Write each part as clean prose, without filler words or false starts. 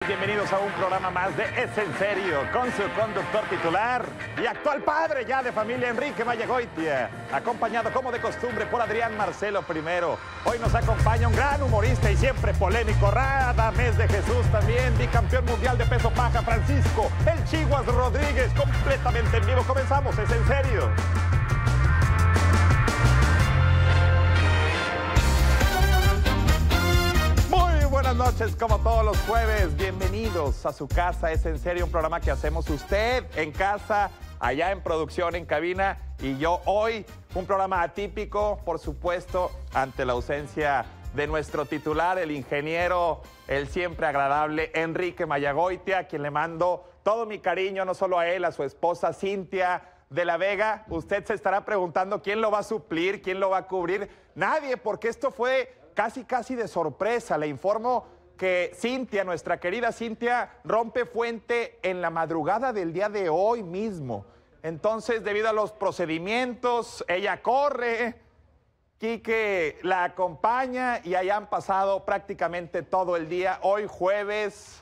bienvenidos a un programa más de Es en Serio, con su conductor titular y actual padre ya de familia, Enrique Mayagoitia, acompañado como de costumbre por Adrián Marcelo I. Hoy nos acompaña un gran humorista y siempre polémico, Radamés de Jesús, también bicampeón mundial de peso paja, Francisco, el Chiguas Rodríguez, completamente en vivo. Comenzamos, Es en Serio. Buenas noches, como todos los jueves, bienvenidos a su casa, Es en Serio, un programa que hacemos usted en casa, allá en producción, en cabina, y yo hoy, un programa atípico, por supuesto, ante la ausencia de nuestro titular, el ingeniero, el siempre agradable Enrique Mayagoitia, a quien le mando todo mi cariño, no solo a él, a su esposa Cintia de la Vega. Usted se estará preguntando quién lo va a suplir, quién lo va a cubrir. Nadie, porque esto fue casi de sorpresa. Le informo que Cintia, nuestra querida Cintia, rompe fuente en la madrugada del día de hoy mismo. Entonces, debido a los procedimientos, ella corre, Quique la acompaña y allá han pasado prácticamente todo el día. Hoy jueves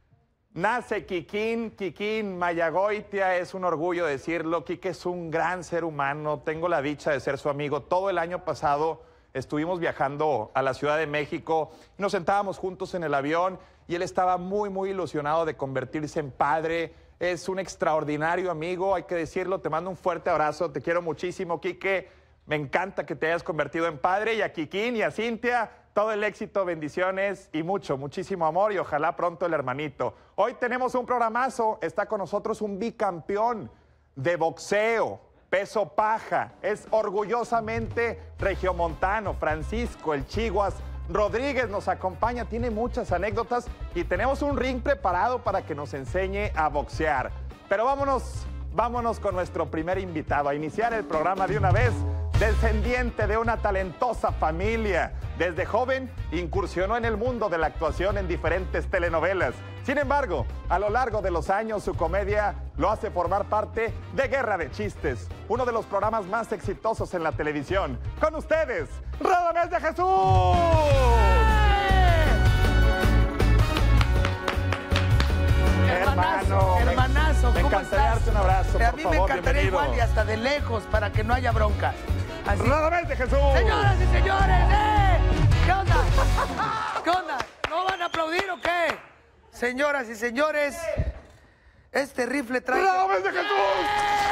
nace Kikín Mayagoitia, es un orgullo decirlo. Quique es un gran ser humano, tengo la dicha de ser su amigo. Todo el año pasado estuvimos viajando a la Ciudad de México, nos sentábamos juntos en el avión y él estaba muy ilusionado de convertirse en padre. Es un extraordinario amigo, hay que decirlo. Te mando un fuerte abrazo, te quiero muchísimo, Quique. Me encanta que te hayas convertido en padre, y a Kikín y a Cintia, todo el éxito, bendiciones y muchísimo amor, y ojalá pronto el hermanito. Hoy tenemos un programazo, está con nosotros un bicampeón de boxeo, peso paja, es orgullosamente regiomontano, Francisco, el Chiguas Rodríguez nos acompaña, tiene muchas anécdotas y tenemos un ring preparado para que nos enseñe a boxear. Pero vámonos con nuestro primer invitado, a iniciar el programa de una vez. Descendiente de una talentosa familia, desde joven incursionó en el mundo de la actuación en diferentes telenovelas. Sin embargo, a lo largo de los años, su comedia lo hace formar parte de Guerra de Chistes, uno de los programas más exitosos en la televisión. Con ustedes, Radamés de Jesús. Hermanazo, me ¿cómo encantaría estás? darte un abrazo, A por mí favor, me encantaría bienvenido. igual y hasta de lejos para que no haya bronca. Así. Radamés de Jesús. Señoras y señores, ¿qué onda? ¿Qué onda? ¿No van a aplaudir o qué? Señoras y señores, este rifle trae... ¡Radamés de Jesús!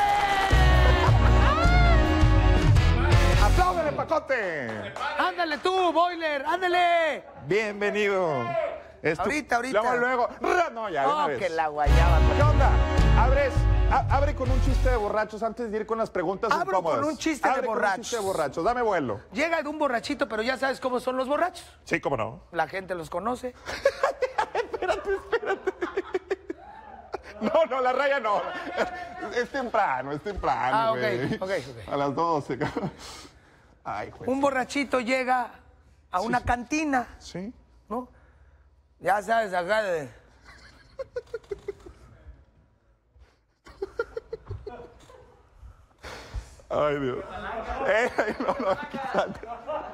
¡Apláudele, Pacote! ¡Ándale tú, Boiler! ¡Ándale! Bienvenido. Ahorita. Luego. No, ya, de una Oh, vez. que la guayaba. ¿Qué onda? Abre con un chiste de borrachos antes de ir con las preguntas Abro incómodas. con un chiste de Abre con borrachos. un chiste de borrachos. Dame vuelo. Llega de un borrachito, pero ya sabes cómo son los borrachos. Sí, cómo no. La gente los conoce. Espérate. No, la raya no. Es temprano, güey. Ok. A las 12. Ay, juez. Un borrachito llega a una cantina, ¿Sí? ¿no? Ya sabes, acá de... Ay, Dios. Quítate.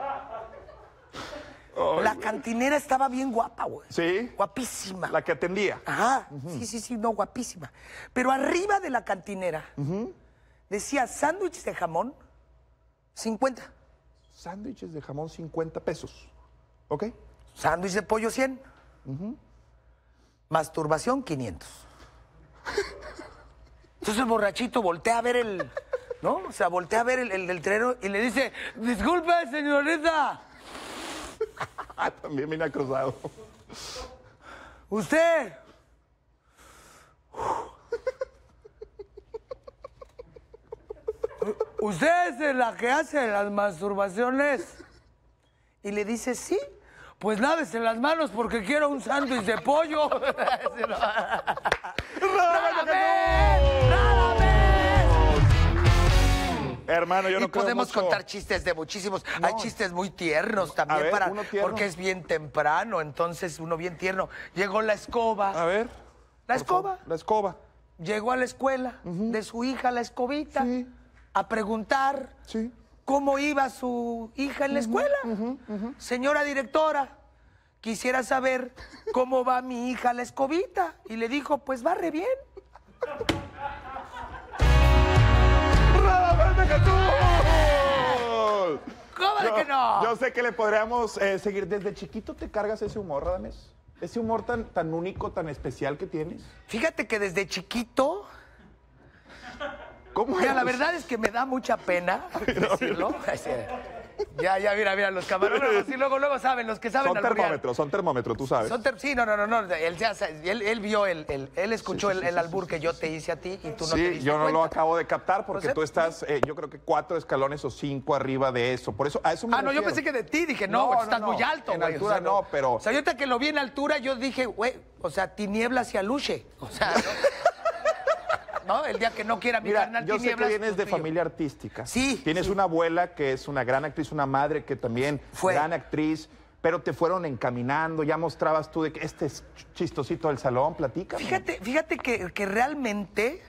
La cantinera estaba bien guapa, güey. ¿Sí? Guapísima. La que atendía. Ajá, sí, no, guapísima. Pero arriba de la cantinera decía sándwich de jamón, 50. Sándwiches de jamón, 50 pesos. ¿Ok? Sándwich de pollo, 100. Masturbación, 500. Entonces el borrachito voltea a ver el... ¿No? O sea, voltea a ver el letrero y le dice, disculpe, señorita. También viene cruzado. Usted es la que hace las masturbaciones. Y le dice, sí, pues lávese las manos porque quiero un sándwich de pollo. Hermano, yo no Y creo podemos mucho. contar chistes de muchísimos. No. Hay chistes muy tiernos también, A ver, uno tierno. porque es bien temprano, entonces uno bien tierno. Llegó la escoba. A ver. La por escoba. favor, la escoba. Llegó a la escuela de su hija, la escobita, Sí. a preguntar Sí. cómo iba su hija en la escuela. Señora directora, quisiera saber cómo va mi hija la escobita. Y le dijo, pues va re bien. ¡Radamés de Jesús! ¿Cómo de que no? Yo sé que le podríamos seguir. ¿Desde chiquito te cargas ese humor, Radamés? ¿Ese humor tan único, tan especial que tienes? Fíjate que desde chiquito... ¿Cómo Mira, es? la verdad es que me da mucha pena decirlo. Ya, mira, los camarógrafos, y luego saben, los que saben alburear. Son termómetros, tú sabes. Sí, no, él vio, él escuchó el albur que yo te hice a ti y tú no te diste Sí, yo no cuenta. lo acabo de captar porque Entonces, tú estás, yo creo que 4 escalones o 5 arriba de eso. Por eso, a eso me no, yo refiero. pensé que de ti, dije, no, güey, estás muy alto, En güey. altura o sea, no, pero... O sea, yo ahorita que lo vi en altura, yo dije, güey, o sea, tinieblas y aluche. O sea, ¿no? El día que no quiera mi Mira, carnal yo sé que tinieblas, vienes pues, de fui yo. familia artística. Sí. Tienes una abuela que es una gran actriz, una madre que también Fue. gran actriz, pero te fueron encaminando, ya mostrabas tú de que este es chistosito del salón, platícame. Fíjate que realmente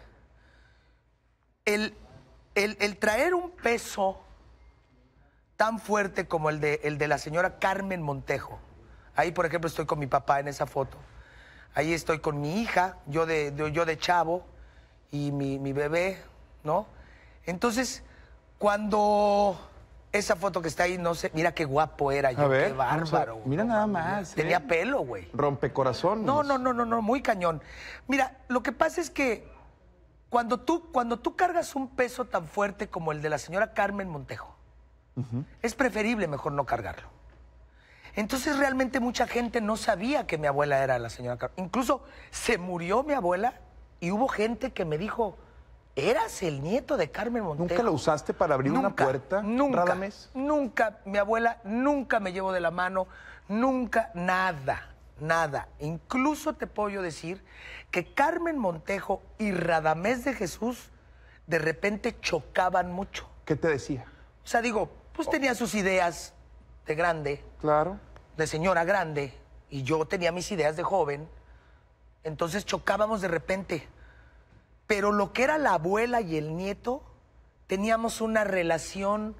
el traer un peso tan fuerte como el de la señora Carmen Montejo. Ahí, por ejemplo, estoy con mi papá en esa foto. Ahí estoy con mi hija, yo de chavo, y mi bebé, ¿no? Entonces, cuando esa foto que está ahí, no sé, mira qué guapo era yo, A ver, qué bárbaro. vamos a- mira no nada mames, más, Tenía pelo, güey. Rompecorazones. No, muy cañón. Mira, lo que pasa es que cuando tú cargas un peso tan fuerte como el de la señora Carmen Montejo, es preferible mejor no cargarlo. Entonces realmente mucha gente no sabía que mi abuela era la señora Carmen. Incluso se murió mi abuela y hubo gente que me dijo, ¿eras el nieto de Carmen Montejo? ¿Nunca lo usaste para abrir una puerta, Nunca, Radamés? nunca. Mi abuela nunca me llevó de la mano, nunca, nada. Incluso te puedo yo decir que Carmen Montejo y Radamés de Jesús de repente chocaban mucho. ¿Qué te decía? O sea, digo, pues tenía sus ideas de grande, Claro. de señora grande, y yo tenía mis ideas de joven. Entonces chocábamos de repente. Pero lo que era la abuela y el nieto, teníamos una relación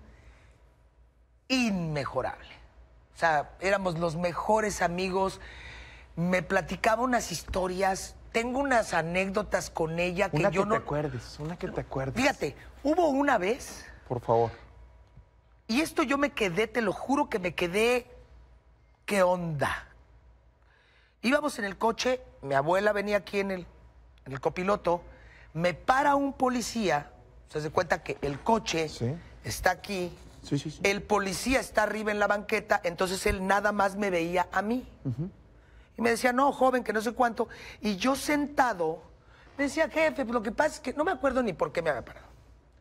inmejorable. O sea, éramos los mejores amigos. Me platicaba unas historias. Tengo unas anécdotas con ella que Una yo que no... te acuerdes, una que te acuerdes. Fíjate, hubo una vez, Por favor. y esto yo me quedé, te lo juro que me quedé... ¿Qué onda? Íbamos en el coche, mi abuela venía aquí en el copiloto, me para un policía, se hace cuenta que el coche Sí. está aquí, Sí. el policía está arriba en la banqueta, entonces él nada más me veía a mí. Y me decía, no, joven, que no sé cuánto. Y yo sentado, me decía, jefe, pues lo que pasa es que no me acuerdo ni por qué me había parado.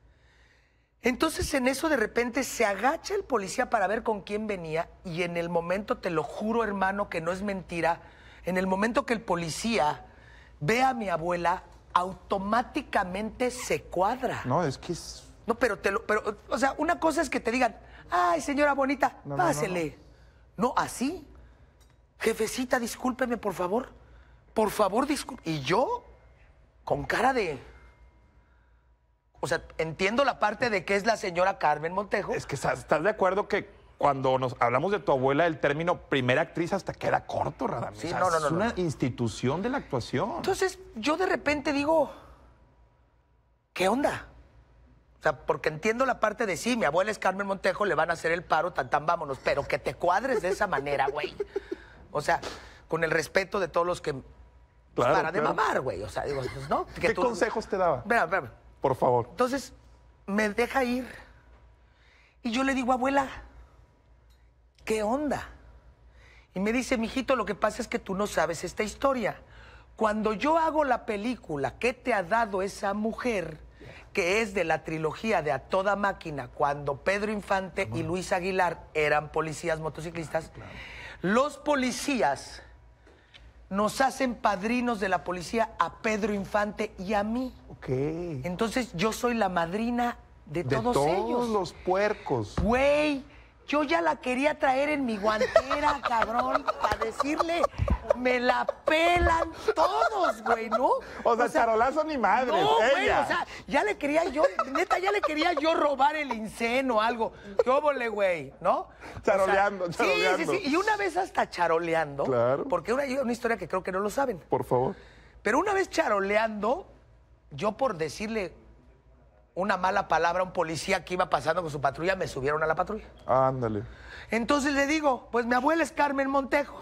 Entonces en eso de repente se agacha el policía para ver con quién venía y en el momento, te lo juro hermano que no es mentira, en el momento que el policía ve a mi abuela, automáticamente se cuadra. No, es que es... No, pero o sea, una cosa es que te digan, ay, señora bonita, No, pásele. No, así. Jefecita, discúlpeme, por favor. Por favor, discúlpeme. Y yo, con cara de... O sea, entiendo la parte de que es la señora Carmen Montejo. Es que estás de acuerdo que cuando nos hablamos de tu abuela, el término primera actriz hasta queda corto, Radamés. Sí, O sea, no. Es una institución de la actuación. Entonces, yo de repente digo, ¿qué onda? O sea, porque entiendo la parte de sí, mi abuela es Carmen Montejo, le van a hacer el paro, tan vámonos, pero que te cuadres de esa manera, güey. O sea, con el respeto de todos los que Claro, para de claro. mamar, güey. O sea, digo, pues, ¿no? Que ¿Qué tú- consejos te daba? Espérame. Por favor. Entonces, me deja ir. Y yo le digo, abuela, ¿qué onda? Y me dice, mijito, lo que pasa es que tú no sabes esta historia. Cuando yo hago la película, ¿qué te ha dado esa mujer? Que es de la trilogía de A Toda Máquina, cuando Pedro Infante y Luis Aguilar eran policías motociclistas. Los policías nos hacen padrinos de la policía a Pedro Infante y a mí. Ok. Entonces yo soy la madrina de todos ellos. los puercos. Güey, yo ya la quería traer en mi guantera, cabrón, para decirle, me la pelan todos, güey, ¿no? O sea, charolazo ni madre, no, güey, ella. o sea, ya le quería yo, neta, ya le quería yo robar el inceno o algo. ¿Qué óvole, güey? ¿No? Charoleando, o sea, charoleando. Sí. Y una vez hasta charoleando. Claro. Porque hay una historia que creo que no lo saben. Por favor. Pero una vez charoleando, yo por decirle una mala palabra a un policía que iba pasando con su patrulla, me subieron a la patrulla. Ándale. Entonces le digo, pues mi abuela es Carmen Montejo.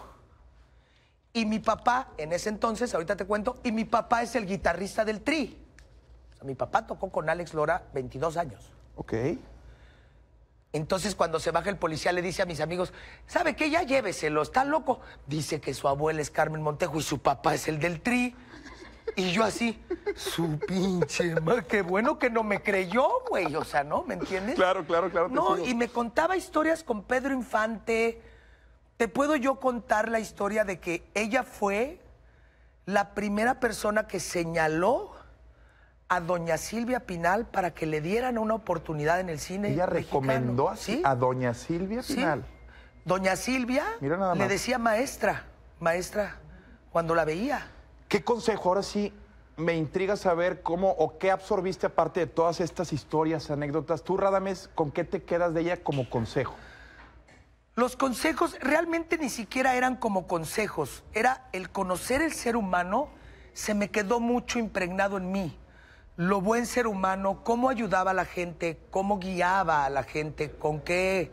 Y mi papá, en ese entonces, ahorita te cuento, y mi papá es el guitarrista del Tri. O sea, mi papá tocó con Alex Lora 22 años. Ok. Entonces, cuando se baja el policía, le dice a mis amigos, ¿sabe qué? Ya lléveselo, está loco. Dice que su abuela es Carmen Montejo y su papá es el del Tri. Y yo así, su pinche madre, qué bueno que no me creyó, güey. O sea, ¿no? ¿Me entiendes? Claro. No, sigo. y me contaba historias con Pedro Infante. Te puedo yo contar la historia de que ella fue la primera persona que señaló a doña Silvia Pinal para que le dieran una oportunidad en el cine Ella mexicano. recomendó ¿Sí? a doña Silvia Sí. Pinal. Doña Silvia Mira nada le más. decía maestra, cuando la veía. ¿Qué consejo? Ahora sí, me intriga saber cómo o qué absorbiste aparte de todas estas historias, anécdotas. Tú, Radamés, ¿con qué te quedas de ella como consejo? Los consejos realmente ni siquiera eran como consejos, era el conocer el ser humano, se me quedó mucho impregnado en mí. Lo buen ser humano, cómo ayudaba a la gente, cómo guiaba a la gente, con qué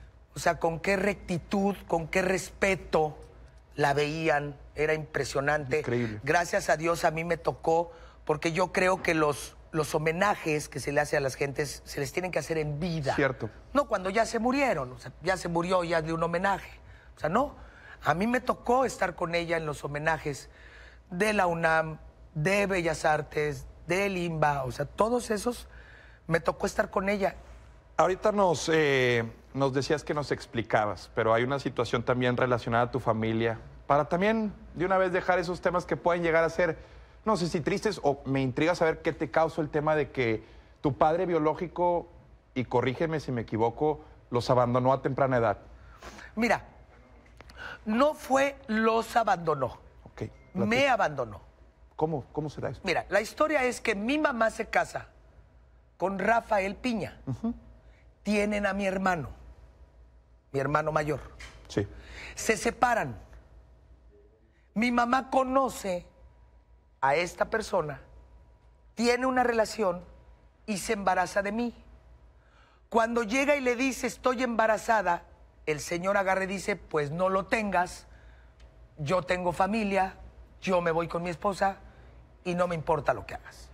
rectitud, con qué respeto la veían, era impresionante. Increíble. Gracias a Dios a mí me tocó, porque yo creo que los homenajes que se le hace a las gentes se les tienen que hacer en vida. Cierto. No cuando ya se murieron, o sea, ya se murió, ya de un homenaje. O sea, no. A mí me tocó estar con ella en los homenajes de la UNAM, de Bellas Artes, del IMBA, o sea, todos esos me tocó estar con ella. Ahorita nos decías que nos explicabas, pero hay una situación también relacionada a tu familia, para también de una vez dejar esos temas que pueden llegar a ser, no sé si tristes, o me intriga saber qué te causó el tema de que tu padre biológico, y corrígeme si me equivoco, los abandonó a temprana edad. Mira, no fue los abandonó, Ok. me abandonó. ¿Cómo será esto? Mira, la historia es que mi mamá se casa con Rafael Piña. Tienen a mi hermano mayor. Sí. Se separan. Mi mamá conoce a esta persona, tiene una relación y se embaraza de mí. Cuando llega y le dice, estoy embarazada, el señor agarra y dice, pues no lo tengas, yo tengo familia, yo me voy con mi esposa y no me importa lo que hagas.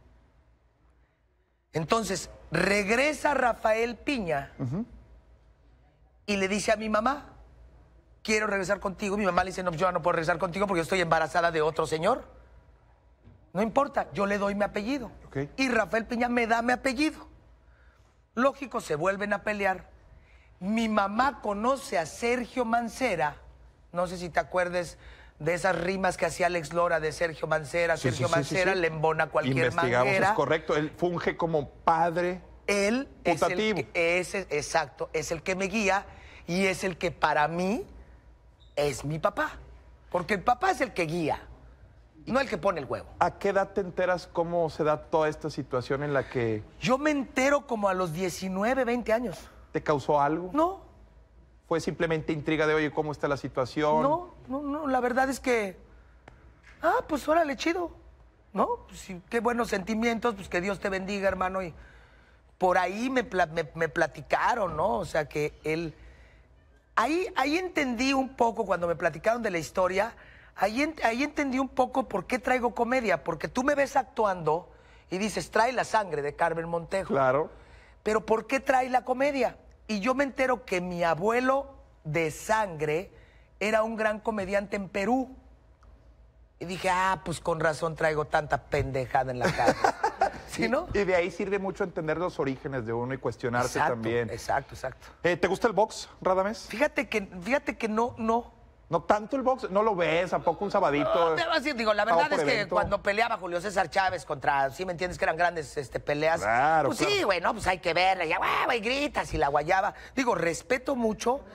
Entonces, regresa Rafael Piña y le dice a mi mamá, quiero regresar contigo. Mi mamá le dice, no, yo no puedo regresar contigo porque yo estoy embarazada de otro señor. No importa, yo le doy mi apellido. Ok. Y Rafael Piña me da mi apellido. Lógico, se vuelven a pelear. Mi mamá conoce a Sergio Mancera, no sé si te acuerdes de esas rimas que hacía Alex Lora de Sergio Mancera. Sí, Sergio sí, sí, Mancera sí, sí. le embona cualquier Investigamos, manguera. es correcto. Él funge como padre. Él es el, Putativo. exacto, es el que me guía y es el que para mí es mi papá. Porque el papá es el que guía, no el que pone el huevo. ¿A qué edad te enteras cómo se da toda esta situación en la que Yo me entero como a los 19, 20 años. te causó algo? No, ¿Fue simplemente intriga de, oye, cómo está la situación? no, la verdad es que, pues órale, chido, ¿no? Pues, sí, qué buenos sentimientos, pues que Dios te bendiga, hermano. Y por ahí me platicaron, ¿no? O sea, que él... Ahí entendí un poco, cuando me platicaron de la historia, ahí entendí un poco por qué traigo comedia, porque tú me ves actuando y dices, trae la sangre de Carmen Montejo. Claro. Pero ¿por qué trae la comedia? Y yo me entero que mi abuelo de sangre era un gran comediante en Perú. Y dije, pues con razón traigo tanta pendejada en la cara. ¿Sí, no? Y de ahí sirve mucho entender los orígenes de uno y cuestionarse también. Exacto. ¿Te gusta el box, Radamés? Fíjate que no. No tanto el box, no lo ves, ¿a poco un sabadito? Digo, la verdad por es que evento? cuando peleaba Julio César Chávez contra, ¿sí me entiendes? Que eran grandes peleas. Claro, Pues claro. sí, güey, no, pues hay que verla, ya, güey, gritas y la guayaba. Digo, respeto mucho,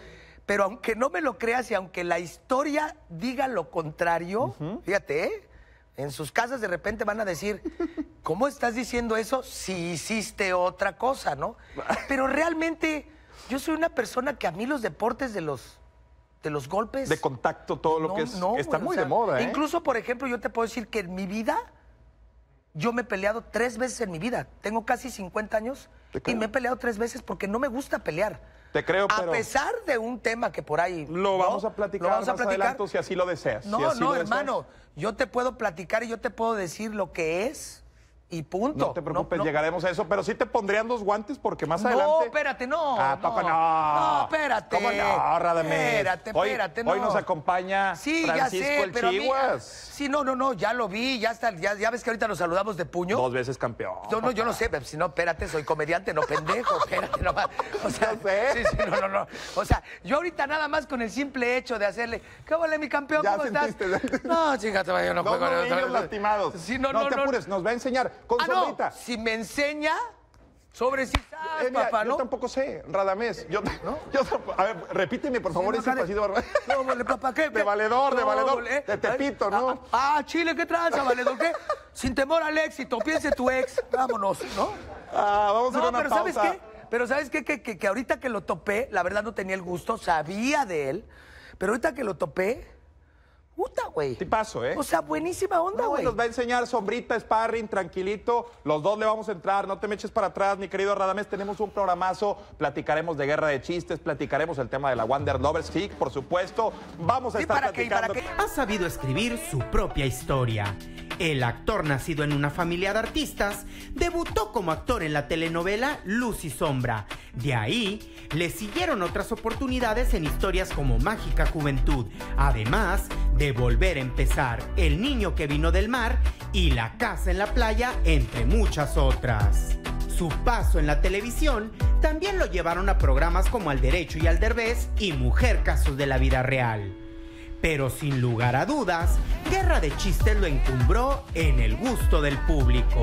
Pero aunque no me lo creas y aunque la historia diga lo contrario, fíjate, en sus casas de repente van a decir, ¿cómo estás diciendo eso si hiciste otra cosa, no? Pero realmente yo soy una persona que a mí los deportes de los golpes... De contacto, todo lo que es... está muy de moda, ¿eh? Incluso, por ejemplo, yo te puedo decir que en mi vida, yo me he peleado 3 veces en mi vida. Tengo casi 50 años y me he peleado 3 veces porque no me gusta pelear. Te creo, pero... A pesar de un tema que por ahí... Lo vamos a platicar más adelante, si así lo deseas. No, si así no, lo hermano. deseas. Yo te puedo platicar y yo te puedo decir lo que es y punto. No te preocupes, llegaremos a eso. Pero sí te pondrían 2 guantes porque más adelante... No, espérate, no. ¿A poco no? No, espérate. ¿Cómo no, Radamés? Espérate, no. Hoy nos acompaña Francisco ya sé, el pero Chihuas. Sí, no, ya lo vi, ya ves que ahorita nos saludamos de puño. 2 veces campeón. No, yo no sé, si no, espérate, soy comediante, no pendejo, espérate nomás. O sea, No sé. Sí, no. O sea, yo ahorita nada más con el simple hecho de hacerle, ¿qué vale, mi campeón? Ya ¿Cómo estás? sentiste. No, chingate, yo no juego. Dos niños lastimados. Sí, no te apures, nos va a enseñar con sombrita. Si me enseña sobre si sabes, Mira, papá, ¿no? Yo tampoco sé, Radamés. A ver, repíteme, por favor, ese pasito. No, vale, papá, ¿qué? De valedor, de Tepito, ¿no? Chile, ¿qué tranza, valedor? ¿Qué? Sin temor al éxito, piense tu ex. Vámonos, ¿no? Vamos a ir a una pero pausa. ¿sabes qué? Pero ¿sabes qué? Que ahorita que lo topé, la verdad no tenía el gusto, sabía de él, pero ahorita que lo topé, puta, güey. Tipazo, ¿eh? O sea, buenísima onda, güey. Nos va a enseñar sombrita, sparring, tranquilito. Los 2 le vamos a entrar. No te me eches para atrás, mi querido Radamés. Tenemos un programazo. Platicaremos de guerra de chistes. Platicaremos el tema de la Wonder Lovers. Sí, por supuesto. Vamos a estar platicando. Ha sabido escribir su propia historia. El actor, nacido en una familia de artistas, debutó como actor en la telenovela Luz y Sombra. De ahí, le siguieron otras oportunidades en historias como Mágica Juventud, además de Volver a Empezar, El niño que vino del mar y La casa en la playa, entre muchas otras. Su paso en la televisión también lo llevaron a programas como Al Derecho y Al Derbez y Mujer Casos de la Vida Real. Pero sin lugar a dudas, Guerra de Chistes lo encumbró en el gusto del público.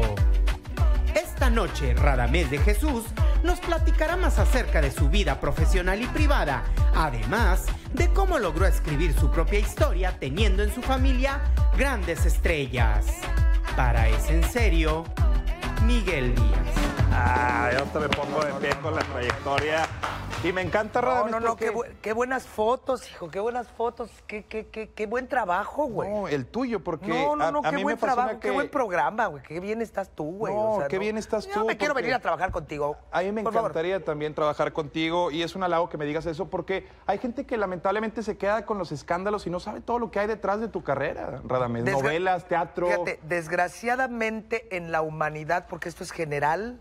Esta noche, Radamés de Jesús nos platicará más acerca de su vida profesional y privada, además de cómo logró escribir su propia historia teniendo en su familia grandes estrellas. Para Es en Serio, Miguel Díaz. Yo te me pongo de pie con la trayectoria. Y me encanta, Radamés. No, qué buenas fotos, hijo, qué buenas fotos. Qué buen trabajo, güey. No, el tuyo, porque No, a qué mí buen me fascina trabajo, qué buen programa, güey. Qué bien estás tú, güey. No, o sea, qué bien estás tú. Yo me quiero porque venir a trabajar contigo. A mí me por favor. encantaría también trabajar contigo y es un halago que me digas eso porque hay gente que lamentablemente se queda con los escándalos y no sabe todo lo que hay detrás de tu carrera, Radamés. Novelas, teatro. Fíjate, desgraciadamente en la humanidad, porque esto es general,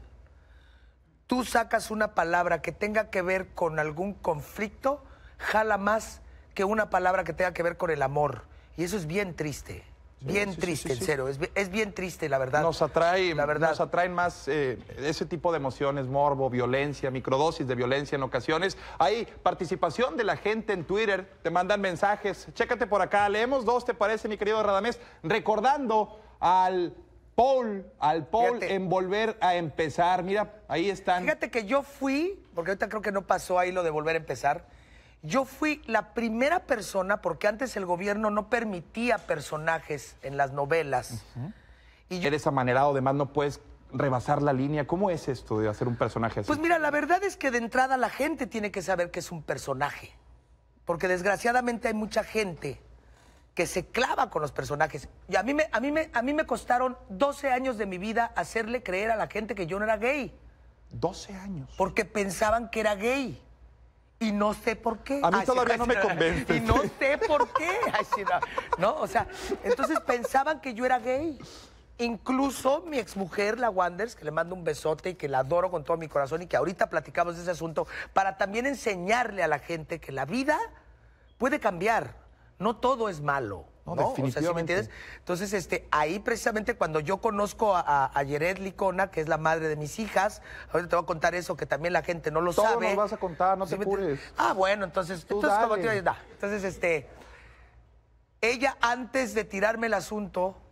tú sacas una palabra que tenga que ver con algún conflicto, jala más que una palabra que tenga que ver con el amor. Y eso es bien triste. Bien triste, en serio. Es bien triste, la verdad. Nos atraen más ese tipo de emociones, morbo, violencia, microdosis de violencia en ocasiones. Hay participación de la gente en Twitter, te mandan mensajes. Chécate por acá, leemos 2, ¿te parece, mi querido Radamés? Recordando al Paul Fíjate. en Volver a Empezar. Mira, ahí están. Fíjate que yo fui, porque ahorita creo que no pasó ahí lo de Volver a Empezar, yo fui la primera persona, porque antes el gobierno no permitía personajes en las novelas. Y yo, Eres amanerado, además no puedes rebasar la línea. ¿Cómo es esto de hacer un personaje así? pues mira, la verdad es que de entrada la gente tiene que saber que es un personaje. Porque desgraciadamente hay mucha gente que se clava con los personajes. Y a mí me costaron 12 años de mi vida hacerle creer a la gente que yo no era gay. 12 años. Porque pensaban que era gay. Y no sé por qué. A mí Ay, todavía sí, no me convence. Y no sé por qué. Ay, sí, no, o sea, entonces pensaban que yo era gay. Incluso mi exmujer, la Wanders, que le mando un besote y que la adoro con todo mi corazón y que ahorita platicamos de ese asunto, para también enseñarle a la gente que la vida puede cambiar. No todo es malo. No, ¿no? definitivamente. O sea, ¿sí me entiendes? Entonces, ahí precisamente cuando yo conozco a Yeret Licona, que es la madre de mis hijas, ahorita te voy a contar eso que también la gente no lo Todo sabe. nos vas a contar, no te me apures. entiendes? Bueno, entonces Tú como dale. te entonces, ella antes de tirarme el asunto,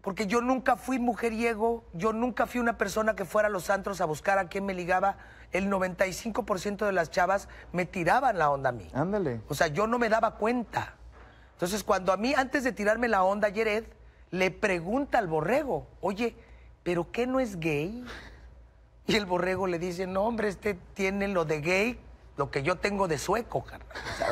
Porque yo nunca fui mujeriego, yo nunca fui una persona que fuera a los antros a buscar a quién me ligaba. El 95% de las chavas me tiraban la onda a mí. Ándale. O sea, yo no me daba cuenta. Entonces, cuando a mí, antes de tirarme la onda, Jared, le pregunta al borrego, oye, ¿pero qué no es gay? Y el borrego le dice, no, hombre, este tiene lo de gay, lo que yo tengo de sueco, carnal.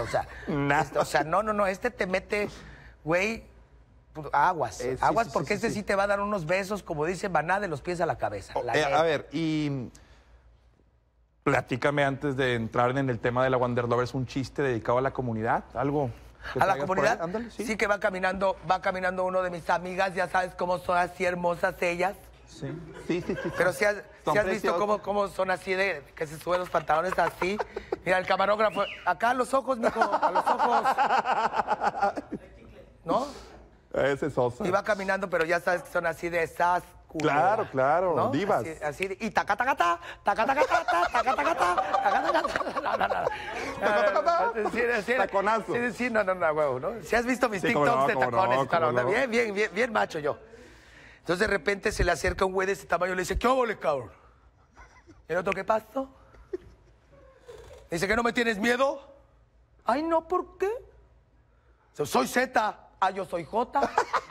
No, este te mete, güey, aguas. Aguas porque sí te va a dar unos besos, como dice Maná, de los pies a la cabeza. A ver, y platícame antes de entrar en el tema de la Wonder Lovers, un chiste dedicado a la comunidad, algo... ¿A la comunidad? Ándale, sí, que va caminando uno de mis amigas, ya sabes cómo son así hermosas ellas. Sí. Pero si has visto cómo son así de que se suben los pantalones así. Mira, el camarógrafo, acá a los ojos, mijo, a los ojos. ¿No? Ese es Sosa. Y va caminando, pero ya sabes que son así de esas. Claro, ¿no? divas. Así y tacatacata. Taconazo. Sí, no, huevo, ¿no? Si has visto mis TikToks de tacones, bien macho yo. Entonces de repente se le acerca un güey de ese tamaño y le dice, ¿qué óvole, cabrón? ¿El otro qué pasó? Dice, ¿que no me tienes miedo? Ay, no, ¿por qué? Soy Z. Ah, yo soy J.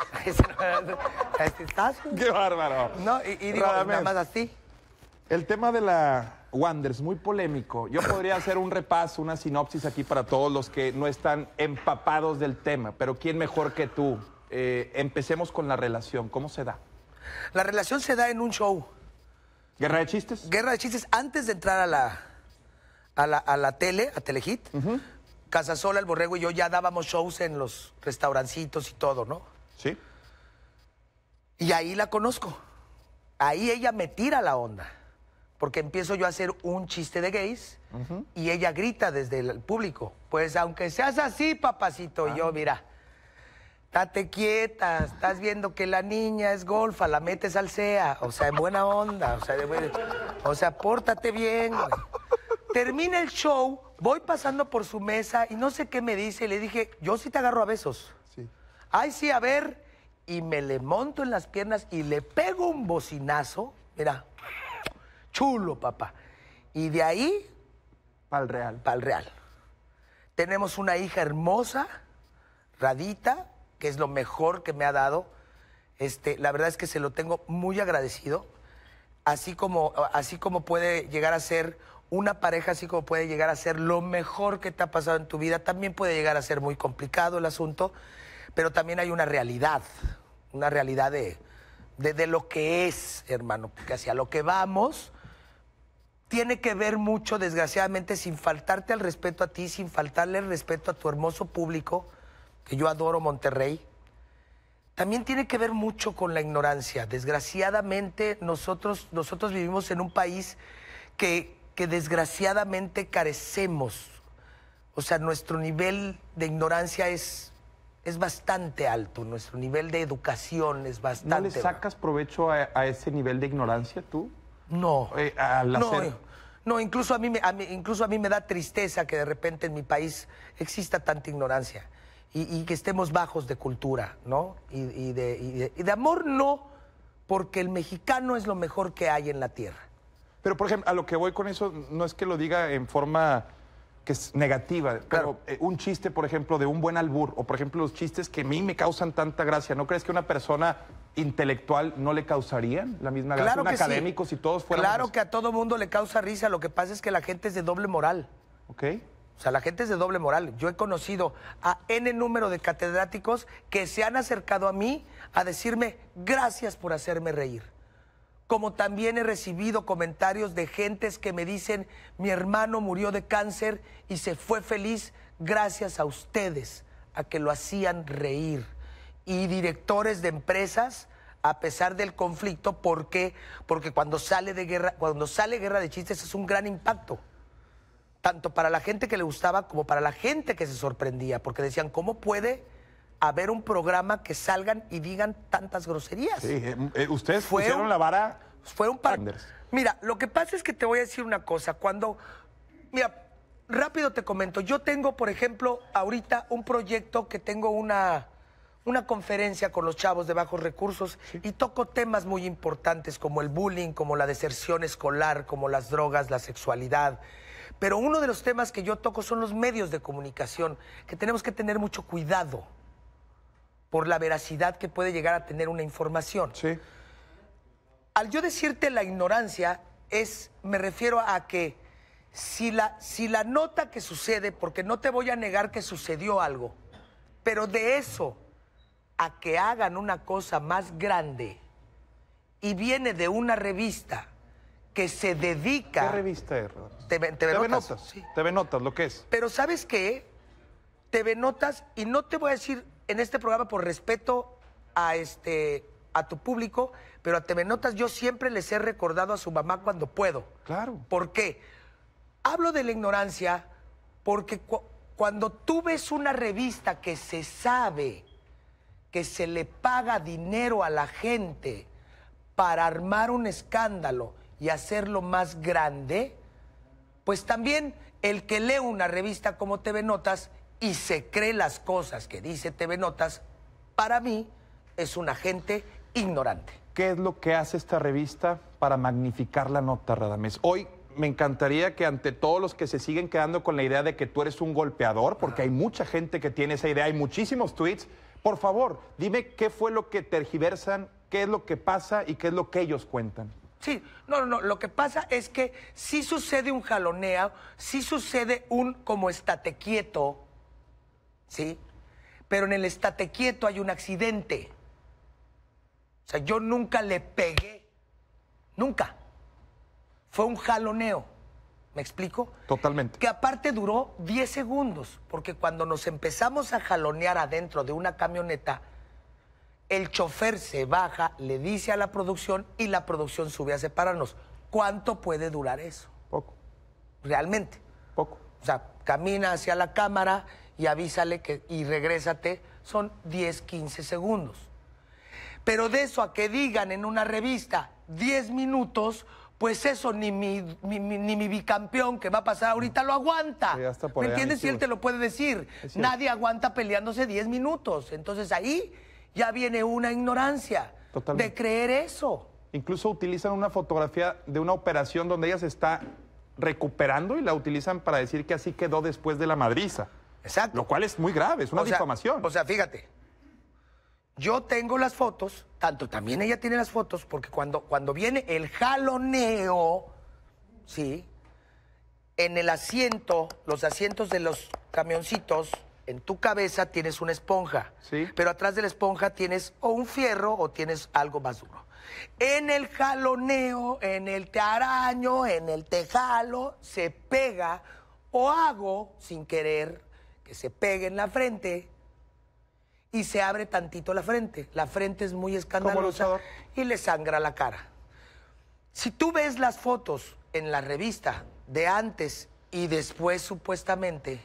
¡Qué bárbaro! No, y digo, nada más así. El tema de la Wonder es muy polémico. Yo podría hacer un repaso, una sinopsis aquí para todos los que no están empapados del tema, pero ¿quién mejor que tú? Empecemos con la relación. ¿Cómo se da? La relación se da en un show. ¿Guerra de chistes? Guerra de chistes antes de entrar a la tele, a Telehit. Casasola, el borrego y yo ya dábamos shows en los restaurancitos y todo, ¿no? Sí. Y ahí la conozco. Ahí ella me tira la onda. Porque empiezo yo a hacer un chiste de gays y ella grita desde el público. Pues aunque seas así, papacito, y yo, mira, estate quieta, estás viendo que la niña es golfa, la metes al CEA, o sea, en buena onda, o sea, pórtate bien, güey. Termina el show, voy pasando por su mesa y no sé qué me dice. Le dije, yo sí te agarro a besos. Sí. Ay, sí, a ver. Y me le monto en las piernas y le pego un bocinazo. Mira, chulo, papá. Y de ahí... Pa'l real. Pa'l real. Tenemos una hija hermosa, Radita, que es lo mejor que me ha dado. La verdad es que se lo tengo muy agradecido. Así como puede llegar a ser... Una pareja, así como puede llegar a ser lo mejor que te ha pasado en tu vida, también puede llegar a ser muy complicado el asunto, pero también hay una realidad de lo que es, hermano, porque hacia lo que vamos tiene que ver mucho, desgraciadamente, sin faltarte al respeto a ti, sin faltarle el respeto a tu hermoso público, que yo adoro Monterrey. También tiene que ver mucho con la ignorancia. Desgraciadamente, nosotros vivimos en un país que desgraciadamente carecemos. O sea, nuestro nivel de ignorancia es bastante alto, nuestro nivel de educación es bastante... ¿No le sacas provecho a ese nivel de ignorancia tú? No. Hacer... No, incluso a mí me da tristeza que de repente en mi país exista tanta ignorancia y que estemos bajos de cultura, ¿no? Y de amor no, porque el mexicano es lo mejor que hay en la tierra. Pero, por ejemplo, a lo que voy con eso, no es que lo diga en forma que es negativa, pero un chiste, por ejemplo, de un buen albur, o por ejemplo los chistes que a mí me causan tanta gracia, ¿no crees que a una persona intelectual no le causarían la misma gracia? Claro que académicos, sí. Si todos fuéramos... Claro que a todo mundo le causa risa, lo que pasa es que la gente es de doble moral. Ok. O sea, la gente es de doble moral. Yo he conocido a N número de catedráticos que se han acercado a mí a decirme gracias por hacerme reír. Como también he recibido comentarios de gentes que me dicen, mi hermano murió de cáncer y se fue feliz gracias a ustedes, a que lo hacían reír. Y directores de empresas, a pesar del conflicto, ¿por qué? Porque cuando sale Guerra de Chistes es un gran impacto. Tanto para la gente que le gustaba como para la gente que se sorprendía, porque decían, ¿cómo puede haber un programa que salgan y digan tantas groserías? Sí, ustedes pusieron la vara... Mira, lo que pasa es que te voy a decir una cosa. Mira, rápido te comento. Yo tengo, por ejemplo, ahorita un proyecto que tengo una una conferencia con los chavos de bajos recursos y toco temas muy importantes como el bullying, como la deserción escolar, como las drogas, la sexualidad. Pero uno de los temas que yo toco son los medios de comunicación, que tenemos que tener mucho cuidado por la veracidad que puede llegar a tener una información. Sí. Al yo decirte la ignorancia, me refiero a que si la nota que sucede, porque no te voy a negar que sucedió algo, pero de eso a que hagan una cosa más grande y viene de una revista que se dedica... ¿Qué revista es, Rodolfo? TV Notas. Sí. TV Notas, lo que es. Pero ¿sabes qué? TV Notas, y no te voy a decir en este programa por respeto a tu público, pero a TV Notas yo siempre les he recordado a su mamá cuando puedo. Claro. ¿Por qué? Hablo de la ignorancia porque cuando tú ves una revista que se sabe que se le paga dinero a la gente para armar un escándalo y hacerlo más grande, pues también el que lee una revista como TV Notas y se cree las cosas que dice TV Notas, para mí es una gente ignorante. ¿Qué es lo que hace esta revista para magnificar la nota, Radamés? Hoy me encantaría que ante todos los que se siguen quedando con la idea de que tú eres un golpeador, porque hay mucha gente que tiene esa idea, hay muchísimos tweets, por favor, dime qué fue lo que tergiversan, qué es lo que pasa y qué es lo que ellos cuentan. Sí, no, lo que pasa es que sí sucede un jaloneo, sí sucede un como estate quieto, ¿sí? Pero en el estate quieto hay un accidente. O sea, yo nunca le pegué, nunca. Fue un jaloneo, ¿me explico? Totalmente. Que aparte duró 10 segundos, porque cuando nos empezamos a jalonear adentro de una camioneta, el chofer se baja, le dice a la producción y la producción sube a separarnos. ¿Cuánto puede durar eso? Poco. Realmente. Poco. O sea, camina hacia la cámara y avísale y regrésate, son 10, 15 segundos. Pero de eso a que digan en una revista 10 minutos, pues eso ni mi bicampeón que va a pasar ahorita lo aguanta. Sí, ¿Me entiendes? Y él te lo puede decir. Nadie aguanta peleándose 10 minutos. Entonces ahí ya viene una ignorancia. Totalmente. De creer eso. Incluso utilizan una fotografía de una operación donde ella se está recuperando y la utilizan para decir que así quedó después de la madriza. Exacto. Lo cual es muy grave, es una difamación. O sea, fíjate. Yo tengo las fotos, también ella tiene las fotos, porque cuando viene el jaloneo, ¿sí? En el asiento, los asientos de los camioncitos, en tu cabeza tienes una esponja. Sí. Pero atrás de la esponja tienes o un fierro o tienes algo más duro. En el jaloneo, en el te araño, en el te jalo, se pega o hago, sin querer, que se pegue en la frente y se abre tantito la frente. La frente es muy escandalosa y le sangra la cara. Si tú ves las fotos en la revista de antes y después, supuestamente,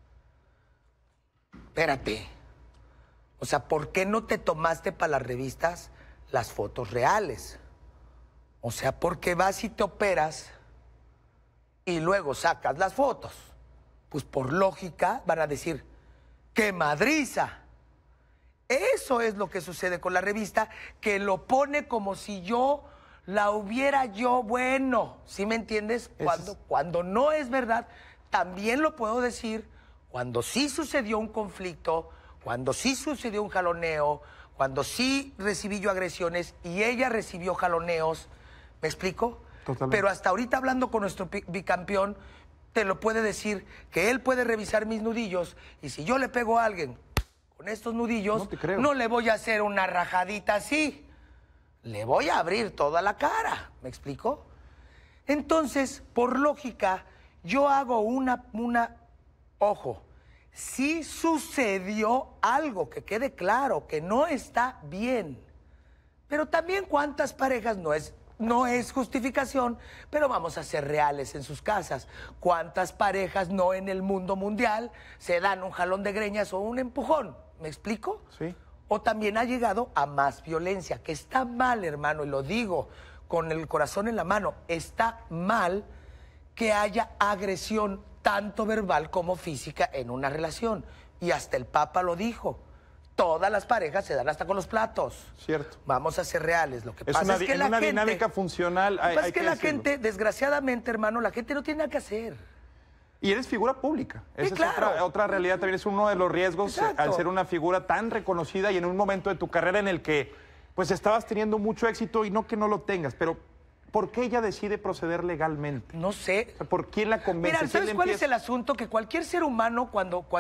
espérate, o sea, ¿por qué no te tomaste para las revistas las fotos reales? O sea, porque vas y te operas y luego sacas las fotos. Pues por lógica van a decir, ¡qué madriza! Eso es lo que sucede con la revista, que lo pone como si yo la hubiera bueno, ¿sí me entiendes? Cuando no es verdad, también lo puedo decir, cuando sí sucedió un conflicto, cuando sí sucedió un jaloneo, cuando sí recibí yo agresiones y ella recibió jaloneos, ¿me explico? Totalmente. Pero hasta ahorita hablando con nuestro bicampeón, te lo puede decir que él puede revisar mis nudillos y si yo le pego a alguien con estos nudillos, no le voy a hacer una rajadita así. Le voy a abrir toda la cara. ¿Me explico? Entonces, por lógica, yo hago ojo, sí sucedió algo, que quede claro, que no está bien. Pero también cuántas parejas no es justificación, pero vamos a ser reales en sus casas. ¿Cuántas parejas no en el mundo mundial se dan un jalón de greñas o un empujón? ¿Me explico? Sí. O también ha llegado a más violencia, que está mal, hermano, y lo digo con el corazón en la mano, está mal que haya agresión tanto verbal como física en una relación. Y hasta el Papa lo dijo. todas las parejas se dan hasta con los platos. Cierto. Vamos a ser reales. Lo que pasa es que en la una gente... dinámica funcional Lo que pasa hay es que que la decirlo. gente, desgraciadamente, hermano, la gente no tiene nada que hacer. Y eres figura pública. Sí, Esa claro. es otra realidad, también es uno de los riesgos Exacto. al ser una figura tan reconocida y en un momento de tu carrera en el que pues estabas teniendo mucho éxito y no que no lo tengas, pero ¿por qué ella decide proceder legalmente? No sé. O sea, ¿por quién la convence? Mira, ¿Quién ¿sabes le cuál es empieza? el asunto? Que cualquier ser humano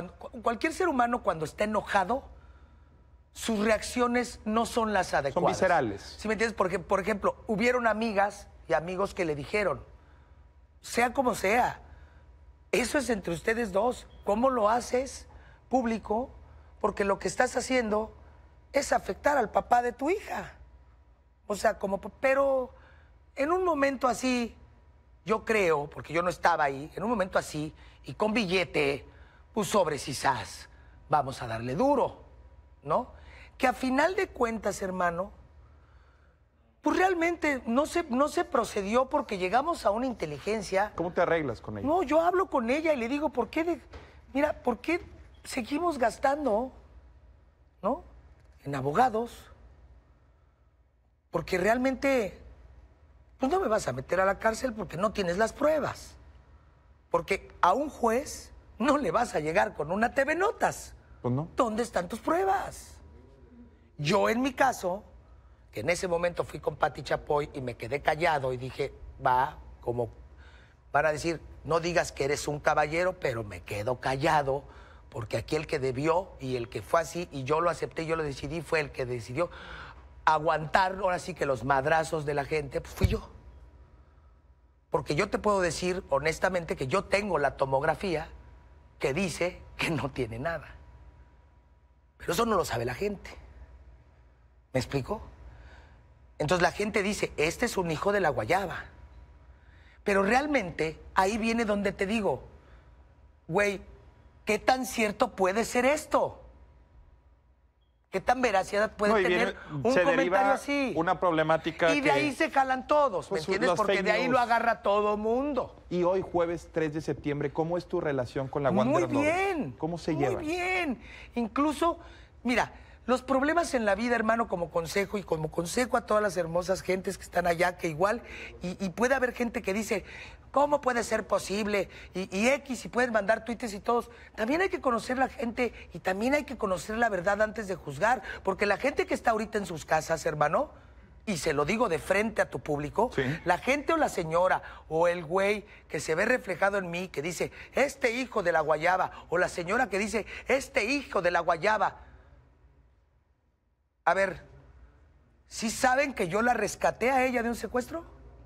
cuando está enojado, sus reacciones no son las adecuadas. viscerales. ¿Sí me entiendes? Porque, por ejemplo, hubieron amigas y amigos que le dijeron, sea como sea, eso es entre ustedes dos. ¿Cómo lo haces público? Porque lo que estás haciendo es afectar al papá de tu hija. O sea, pero en un momento así, yo creo, porque yo no estaba ahí, en un momento así, y con billete, pues sobres y sas, vamos a darle duro, ¿no? Que a final de cuentas, hermano, pues realmente no se procedió porque llegamos a una inteligencia. ¿Cómo te arreglas con ella? No, yo hablo con ella y le digo, ¿por qué seguimos gastando, ¿no? En abogados? Porque realmente, pues no me vas a meter a la cárcel porque no tienes las pruebas. Porque a un juez no le vas a llegar con una TV Notas. Pues no. ¿Dónde están tus pruebas? Yo, en mi caso, que en ese momento fui con Pati Chapoy y me quedé callado y dije, como van a decir, no digas que eres un caballero, pero me quedo callado, porque aquí el que debió y el que fue así, y yo lo acepté, yo lo decidí, fue el que decidió aguantar, ahora sí que los madrazos de la gente, pues fui yo. Porque yo te puedo decir honestamente que yo tengo la tomografía que dice que no tiene nada. Pero eso no lo sabe la gente. ¿Me explico? Entonces la gente dice, este es un hijo de la guayaba. Pero realmente ahí viene donde te digo, güey, ¿qué tan cierto puede ser esto? ¿Qué tan veracidad puede No, y tener viene- un se comentario deriva así? una problemática Y de que- ahí se jalan todos, ¿me Pues, entiendes? las Porque fake de ahí news. lo agarra todo mundo. Y hoy, jueves 3 de septiembre, ¿cómo es tu relación con la Wonder Muy Lovers? bien. ¿Cómo se Muy llevan? bien. Incluso, mira, los problemas en la vida, hermano, como consejo y como consejo a todas las hermosas gentes que están allá, que igual, y puede haber gente que dice, ¿cómo puede ser posible? Y X, y pueden mandar tweets y todos. También hay que conocer la gente y también hay que conocer la verdad antes de juzgar, porque la gente que está ahorita en sus casas, hermano, y se lo digo de frente a tu público, Sí. la gente o la señora o el güey que se ve reflejado en mí, que dice, este hijo de la guayaba, o la señora que dice, este hijo de la guayaba. A ver, ¿sí saben que yo la rescaté a ella de un secuestro?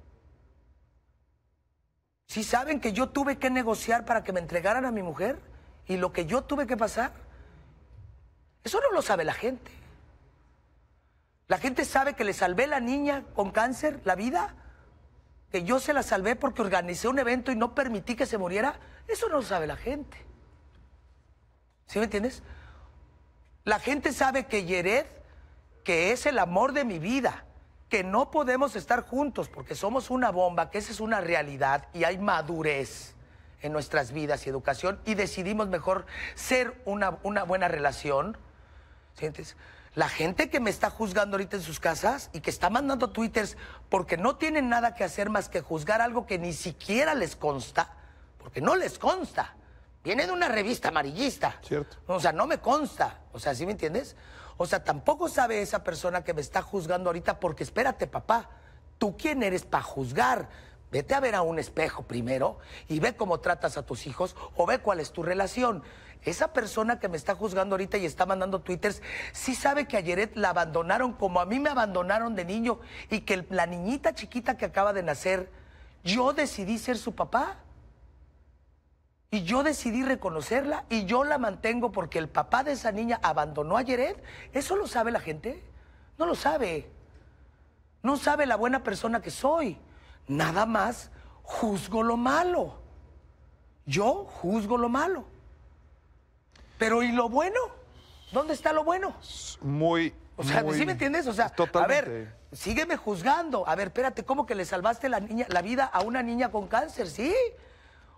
¿Sí saben que yo tuve que negociar para que me entregaran a mi mujer? ¿Y lo que yo tuve que pasar? Eso no lo sabe la gente. La gente sabe que le salvé a la niña con cáncer la vida, que yo se la salvé porque organicé un evento y no permití que se muriera. Eso no lo sabe la gente. ¿Sí me entiendes? La gente sabe que Yared, que es el amor de mi vida, que no podemos estar juntos porque somos una bomba, que esa es una realidad y hay madurez en nuestras vidas y educación y decidimos mejor ser una buena relación. ¿Sientes? La gente que me está juzgando ahorita en sus casas y que está mandando twitters porque no tienen nada que hacer más que juzgar algo que ni siquiera les consta, porque no les consta. Viene de una revista amarillista. Cierto. O sea, no me consta. O sea, ¿sí me entiendes? O sea, tampoco sabe esa persona que me está juzgando ahorita porque espérate, papá, ¿tú quién eres para juzgar? Vete a ver a un espejo primero y ve cómo tratas a tus hijos o ve cuál es tu relación. Esa persona que me está juzgando ahorita y está mandando twitters, sí sabe que a Yared la abandonaron como a mí me abandonaron de niño y que la niñita chiquita que acaba de nacer, yo decidí ser su papá. Y yo decidí reconocerla y yo la mantengo porque el papá de esa niña abandonó a Yared. ¿Eso lo sabe la gente? No lo sabe. No sabe la buena persona que soy. Nada más juzgo lo malo. Yo juzgo lo malo. Pero ¿y lo bueno? ¿Dónde está lo bueno? Muy, O sea, muy- ¿sí me entiendes? O sea, Totalmente. a ver, sígueme juzgando. A ver, espérate, ¿cómo que le salvaste la vida a una niña con cáncer? Sí.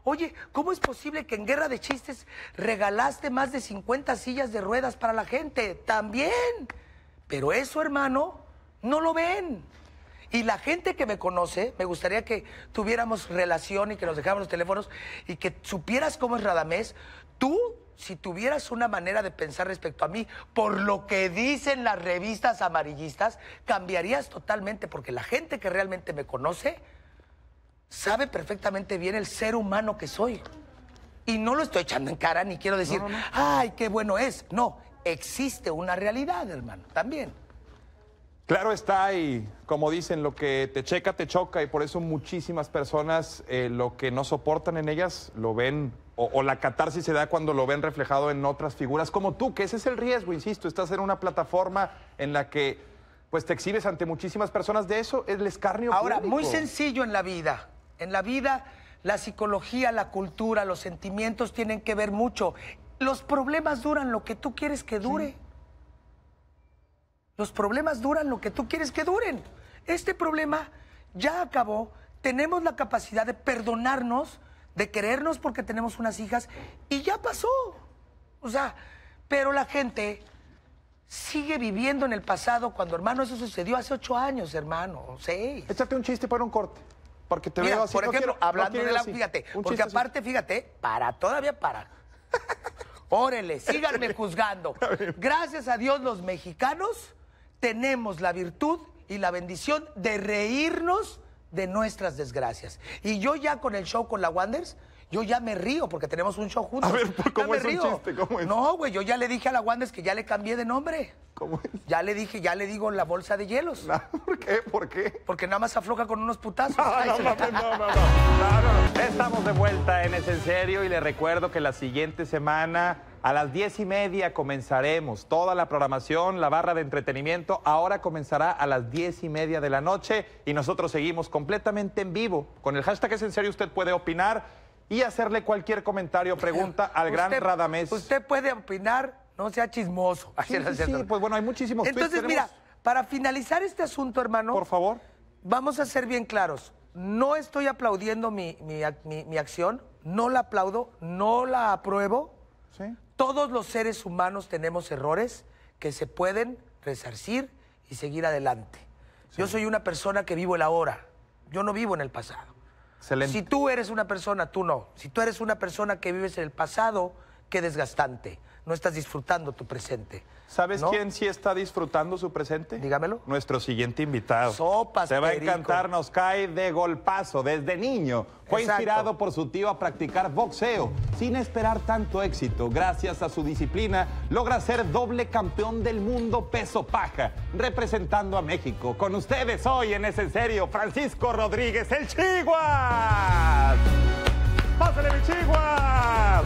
Oye, ¿cómo es posible que en Guerra de Chistes regalaste más de 50 sillas de ruedas para la gente? También. Pero eso, hermano, no lo ven. Y la gente que me conoce, me gustaría que tuviéramos relación y que nos dejáramos los teléfonos y que supieras cómo es Radamés. Tú, si tuvieras una manera de pensar respecto a mí, por lo que dicen las revistas amarillistas, cambiarías totalmente, porque la gente que realmente me conoce sabe perfectamente bien el ser humano que soy. Y no lo estoy echando en cara, ni quiero decir, ay, qué bueno es. No, existe una realidad, hermano, también. Claro está, y como dicen, lo que te checa, te choca, y por eso muchísimas personas lo que no soportan en ellas lo ven, o la catarsis se da cuando lo ven reflejado en otras figuras como tú, que ese es el riesgo, insisto, estás en una plataforma en la que pues te exhibes ante muchísimas personas, de eso es el escarnio Ahora, público. muy sencillo en la vida. En la vida, la psicología, la cultura, los sentimientos tienen que ver mucho. Los problemas duran lo que tú quieres que dure. Sí. Los problemas duran lo que tú quieres que duren. Este problema ya acabó. Tenemos la capacidad de perdonarnos, de querernos porque tenemos unas hijas y ya pasó. O sea, pero la gente sigue viviendo en el pasado cuando, hermano, eso sucedió hace 8 años, hermano, 6. Échate un chiste para un corte. Porque te Mira, veo así. por ejemplo, hablando de la... así. Fíjate, Un porque chiste aparte, fíjate, todavía para. Órale, síganme juzgando. Gracias a Dios, los mexicanos tenemos la virtud y la bendición de reírnos de nuestras desgracias. Y yo ya con el show con la Wanders, yo ya me río porque tenemos un show juntos. A ver, ¿cómo es un chiste? ¿Cómo es? No, güey, yo ya le dije a la Wanders que ya le cambié de nombre. ¿Cómo es? Ya le dije, ya le digo la bolsa de hielos. No, ¿por qué? ¿Por qué? Porque nada más afloja con unos putazos. No. Estamos de vuelta en Es en Serio y les recuerdo que la siguiente semana a las 10:30 comenzaremos toda la programación, la barra de entretenimiento. Ahora comenzará a las 10:30 de la noche y nosotros seguimos completamente en vivo. Con el hashtag Es en Serio usted puede opinar y hacerle cualquier comentario o pregunta al gran Radamés. Usted puede opinar, no sea chismoso. Sí, pues bueno, hay muchísimos tweets. Entonces, mira, para finalizar este asunto, hermano, por favor, vamos a ser bien claros. No estoy aplaudiendo mi acción, no la aplaudo, no la apruebo. ¿sí? Todos los seres humanos tenemos errores que se pueden resarcir y seguir adelante. Sí. Yo soy una persona que vivo el ahora, yo no vivo en el pasado. Excelente. Si tú eres una persona, tú no. Si tú eres una persona que vives en el pasado, qué desgastante. No estás disfrutando tu presente. ¿Sabes ¿no? quién sí está disfrutando su presente? Dígamelo. Nuestro siguiente invitado. Sopas, te va perico. a encantar, nos cae de golpazo. Desde niño fue inspirado por su tío a practicar boxeo. Sin esperar tanto éxito, gracias a su disciplina, logra ser doble campeón del mundo peso paja, representando a México. Con ustedes hoy en Es en Serio, Francisco Rodríguez, el Chiguas. ¡Pásale, mi Chiguas!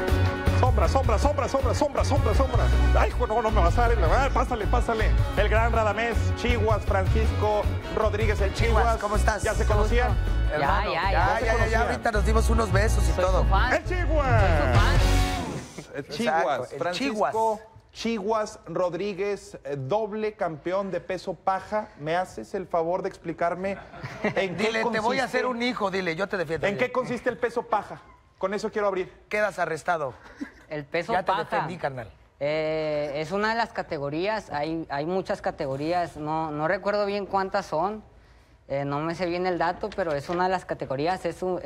Sombra. Ay, no me vas a dar. Pásale. El gran Radamés, Chiguas, Francisco Rodríguez, el Chiguas. ¿Cómo estás? ¿Ya se conocían? Hermano, ya, ahorita nos dimos unos besos y Soy todo. tu fan. El Chiguas. Soy tu fan. El Chiguas, Exacto, el Francisco Chiguas Rodríguez, doble campeón de peso paja. ¿Me haces el favor de explicarme en qué Dile, consiste? te voy a hacer un hijo, dile, yo te defiendo. ¿En qué consiste el peso paja? Con eso quiero abrir. Quedas arrestado. El peso Ya te paja. defendí, carnal. Es una de las categorías, hay muchas categorías, no recuerdo bien cuántas son, no me sé bien el dato, pero es una de las categorías,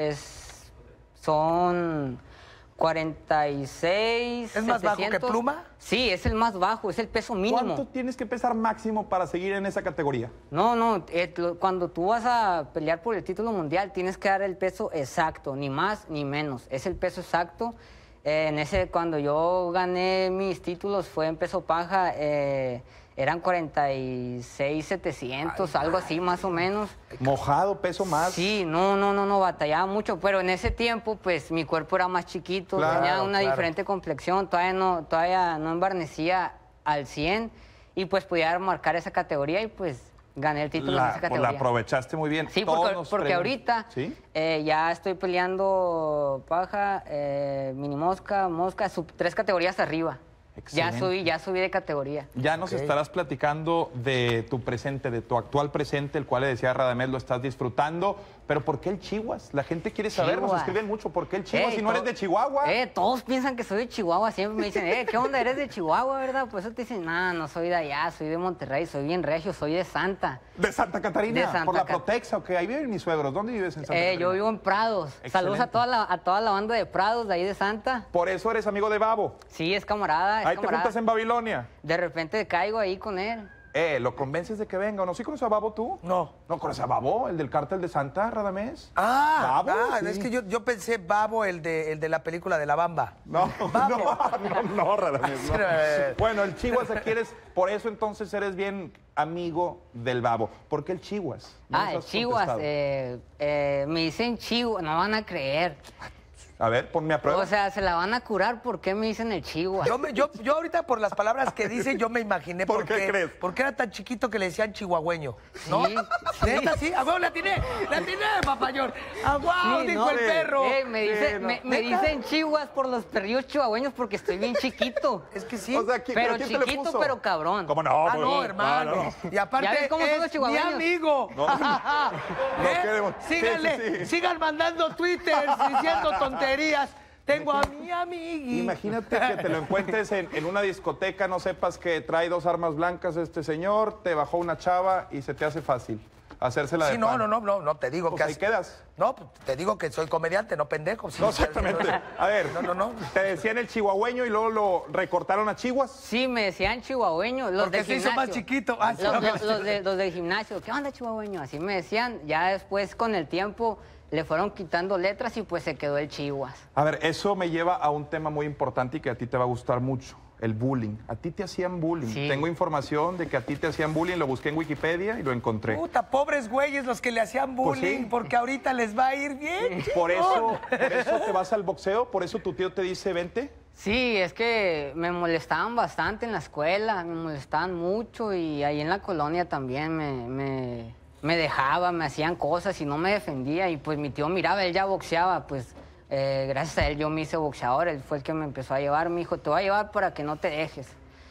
son 46, ¿Es más 700. bajo que pluma? Sí, es el más bajo, es el peso mínimo. ¿Cuánto tienes que pesar máximo para seguir en esa categoría? No, cuando tú vas a pelear por el título mundial tienes que dar el peso exacto, ni más ni menos, es el peso exacto. Cuando yo gané mis títulos fue en peso paja, eran 46,700, algo así más o menos. ¿Mojado, peso más? Sí, no, batallaba mucho, pero en ese tiempo pues mi cuerpo era más chiquito, tenía una diferente complexión, todavía no embarnecía al 100 y pues podía marcar esa categoría y pues gané el título en esa categoría. La aprovechaste muy bien. Sí, porque ahorita ¿sí? Ya estoy peleando paja, mini mosca, 3 categorías arriba. Excelente. Ya subí de categoría. Ya nos estarás platicando de tu presente, de tu actual presente, el cual le decía a Radamés, lo estás disfrutando. Pero ¿por qué el Chihuas? La gente quiere saber, nos escriben mucho. ¿Por qué el Chihuas si no eres de Chihuahua? Todos piensan que soy de Chihuahua. Siempre me dicen, ¿qué onda? ¿Eres de Chihuahua, verdad? Pues eso te dicen, no soy de allá, soy de Monterrey, soy bien regio, soy de Santa. ¿De Santa Catarina? De Santa ¿Por la Protexa? Ok, ahí viven mis suegros. ¿Dónde vives en Santa Catarina? Yo vivo en Prados. Excelente. Saludos a toda la banda de Prados, de ahí de Santa. Por eso eres amigo de Babo. Sí, es camarada. Ahí te juntas en Babilonia. De repente caigo ahí con él. ¿Lo convences de que venga o no? ¿Sí conoces a Babo tú? No. ¿No conoces a Babo, el del cártel de Santa, Radamés? Babo, sí. es que yo pensé Babo, el de la película de La Bamba. No, Babo. no, Radamés, no. Bueno, el Chihuas aquí eres, por eso entonces eres bien amigo del Babo. ¿Por qué el Chihuas? No nos El has Chihuas, contestado. me dicen Chihuas, no van a creer. A ver, ponme a prueba. O sea, se la van a curar, ¿por qué me dicen el Chihuas? Yo ahorita por las palabras que dice, yo me imaginé ¿Por qué crees? Porque era tan chiquito que le decían chihuahueño, ¿no? Sí, ¿Neta, sí? ¡A huevo, la atiné, papayón! ¡A guau, Sí, dijo no, el perro! Me dicen Chihuas por los perrillos chihuahueños porque estoy bien chiquito. Es que sí. O sea, Pero ¿quién te le chiquito, puso? pero cabrón. ¿Cómo no? No, hermano. No. Y aparte ¿Ya ves cómo son los es mi chihuahueños? amigo. No. ¿Eh? queremos. Síganle, Sí. sigan mandando twitters diciendo tonterías. Tengo a mi amigui. Imagínate que te lo encuentres en una discoteca, no sepas que trae 2 armas blancas este señor, te bajó una chava y se te hace fácil hacérsela de Sí, pan. no, te digo Pues que... ahí quedas. No, pues, te digo que soy comediante, no pendejo. Sí, No, exactamente. A ver, No. te decían el chihuahueño y luego lo recortaron a Chihuas. Sí, me decían chihuahueños, los Porque del se hizo gimnasio. más chiquito. Ah, sí, Los del gimnasio, ¿qué onda chihuahueño? Así me decían, ya después con el tiempo le fueron quitando letras y pues se quedó el Chihuas. A ver, eso me lleva a un tema muy importante y que a ti te va a gustar mucho, el bullying. A ti te hacían bullying. Sí. Tengo información de que a ti te hacían bullying, lo busqué en Wikipedia y lo encontré. Puta, pobres güeyes los que le hacían bullying, Pues sí. porque ahorita les va a ir bien. Por eso te vas al boxeo, por eso tu tío te dice, vente. Sí, es que me molestaban bastante en la escuela, me molestaban mucho y ahí en la colonia también me dejaban, me hacían cosas y no me defendía. Y pues mi tío miraba, él ya boxeaba, pues gracias a él yo me hice boxeador, él fue el que me empezó a llevar, me dijo, te voy a llevar para que no te dejes.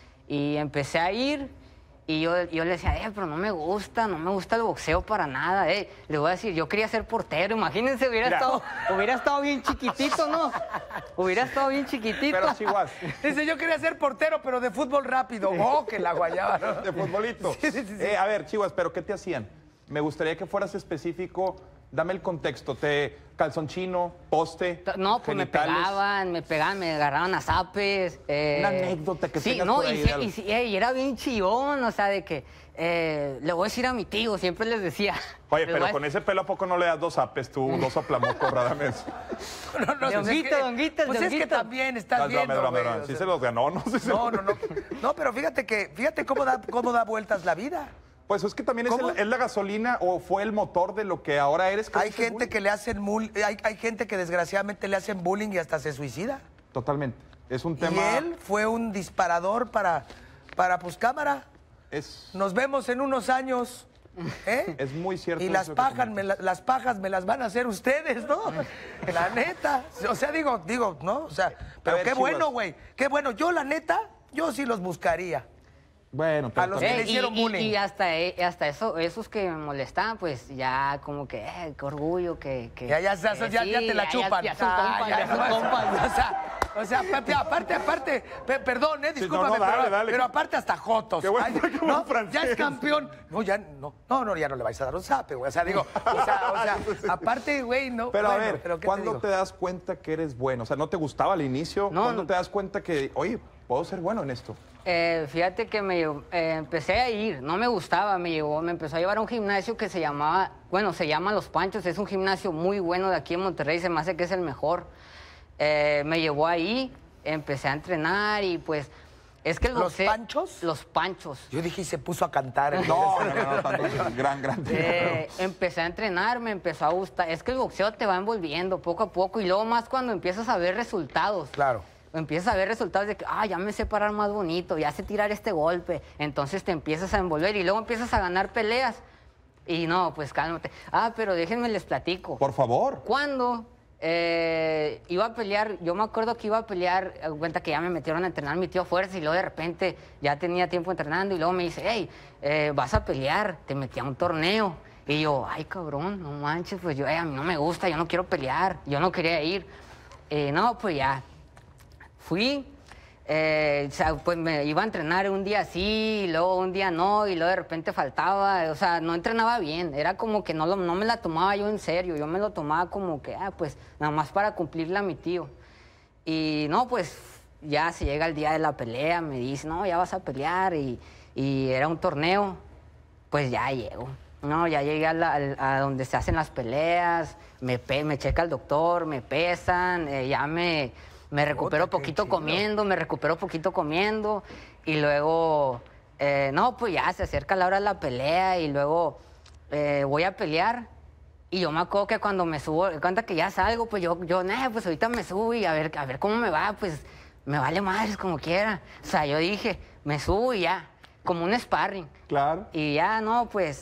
Y empecé a ir y yo le decía, pero no me gusta el boxeo para nada. Le voy a decir, yo quería ser portero, imagínense, hubiera estado bien chiquitito, ¿no? Hubiera estado bien chiquitito. Pero Chihuas, Dice, yo quería ser portero, pero de fútbol rápido. ¡Oh, que la guayaba! ¿no? de futbolito. Sí. A ver, Chihuas, ¿pero qué te hacían? Me gustaría que fueras específico. Dame el contexto. Calzón chino, poste, No, pues genitales. me pegaban, me agarraban a zapes. Una anécdota que sí, tengas no, por ahí de algo. y era bien chillón, o sea, de que le voy a decir a mi tío, siempre les decía. Oye, les pero voy a- con ese pelo, ¿a poco no le das 2 apes tú, 2 soplamocos, Radamés? No, De honguito, Pues es que también estás Es broma, viendo, es broma, güey, es broma. o Sí sea. se los ganó, ¿no? Sí se No, los- no, pero fíjate cómo da vueltas la vida. Pues es que también ¿Cómo? es la gasolina o fue el motor de lo que ahora eres. Hay gente que le hacen hay gente que desgraciadamente le hacen bullying y hasta se suicida. Totalmente. Es un Y tema... él fue un disparador para pues cámara. Es... Nos vemos en unos años. ¿eh? Es muy cierto Y las eso que pajas, comentas. las pajas me las van a hacer ustedes, ¿no? La neta. O sea, digo, ¿no? O sea, pero ver, qué Chivas. bueno, güey. Qué bueno. Yo, la neta, yo sí los buscaría. Bueno, pero A los también- que le hicieron bullying. Y hasta eso, esos que me molestaban, pues ya como que, qué orgullo, que Ya te la chupan. Ya son compas, ya ya son compas. O sea, aparte, perdón, discúlpame, no, dale, pero, dale. pero aparte hasta jotos. Qué bueno, qué buen ¿no? francés. Ya es campeón. No, ya no le vais a dar un zape, güey. O sea, digo, aparte, güey, no. Pero bueno, a ver, pero ¿qué ¿cuándo digo? te das cuenta que eres bueno? O sea, ¿no te gustaba al inicio? No, ¿Cuándo no. te das cuenta que, oye, puedo ser bueno en esto? Fíjate que empecé a ir, no me gustaba, me empezó a llevar a un gimnasio que se llama Los Panchos, es un gimnasio muy bueno de aquí en Monterrey, se me hace que es el mejor. Me llevó ahí, empecé a entrenar y pues es que el ¿Los boxeo- Panchos? Los Panchos. Yo dije, y se puso a cantar. No, tanto gran. Empecé a entrenar, me empezó a gustar. Es que el boxeo te va envolviendo poco a poco y luego más cuando empiezas a ver resultados. Claro. Empiezas a ver resultados de que, ya me sé parar más bonito, ya sé tirar este golpe. Entonces te empiezas a envolver y luego empiezas a ganar peleas. Y no, pues cálmate. Pero déjenme les platico. Por favor. Cuando Iba a pelear, yo me acuerdo que iba a pelear, cuenta que ya me metieron a entrenar mi tío fuerza y luego de repente ya tenía tiempo entrenando y luego me dice, hey, vas a pelear, te metí a un torneo. Y yo, ay cabrón, no manches, pues yo, a mí no me gusta, yo no quiero pelear, yo no quería ir. No, pues ya, fui. O sea, pues me iba a entrenar un día sí, y luego un día no, y luego de repente faltaba, o sea, no entrenaba bien, era como que no me la tomaba yo en serio, yo me lo tomaba como que, pues, nada más para cumplirle a mi tío. Y no, pues, ya se llega el día de la pelea, me dice, no, ya vas a pelear, y era un torneo, pues ya llego. No, ya llegué a donde se hacen las peleas, me checa el doctor, me pesan, ya me recupero poquito comiendo, y luego, no, pues ya se acerca la hora de la pelea y luego voy a pelear. Y yo me acuerdo que cuando me subo, cuenta que ya salgo, pues yo pues ahorita me subo y a ver cómo me va, pues me vale madres como quiera. O sea, yo dije, me subo y ya, como un sparring. Claro. Y ya, no, pues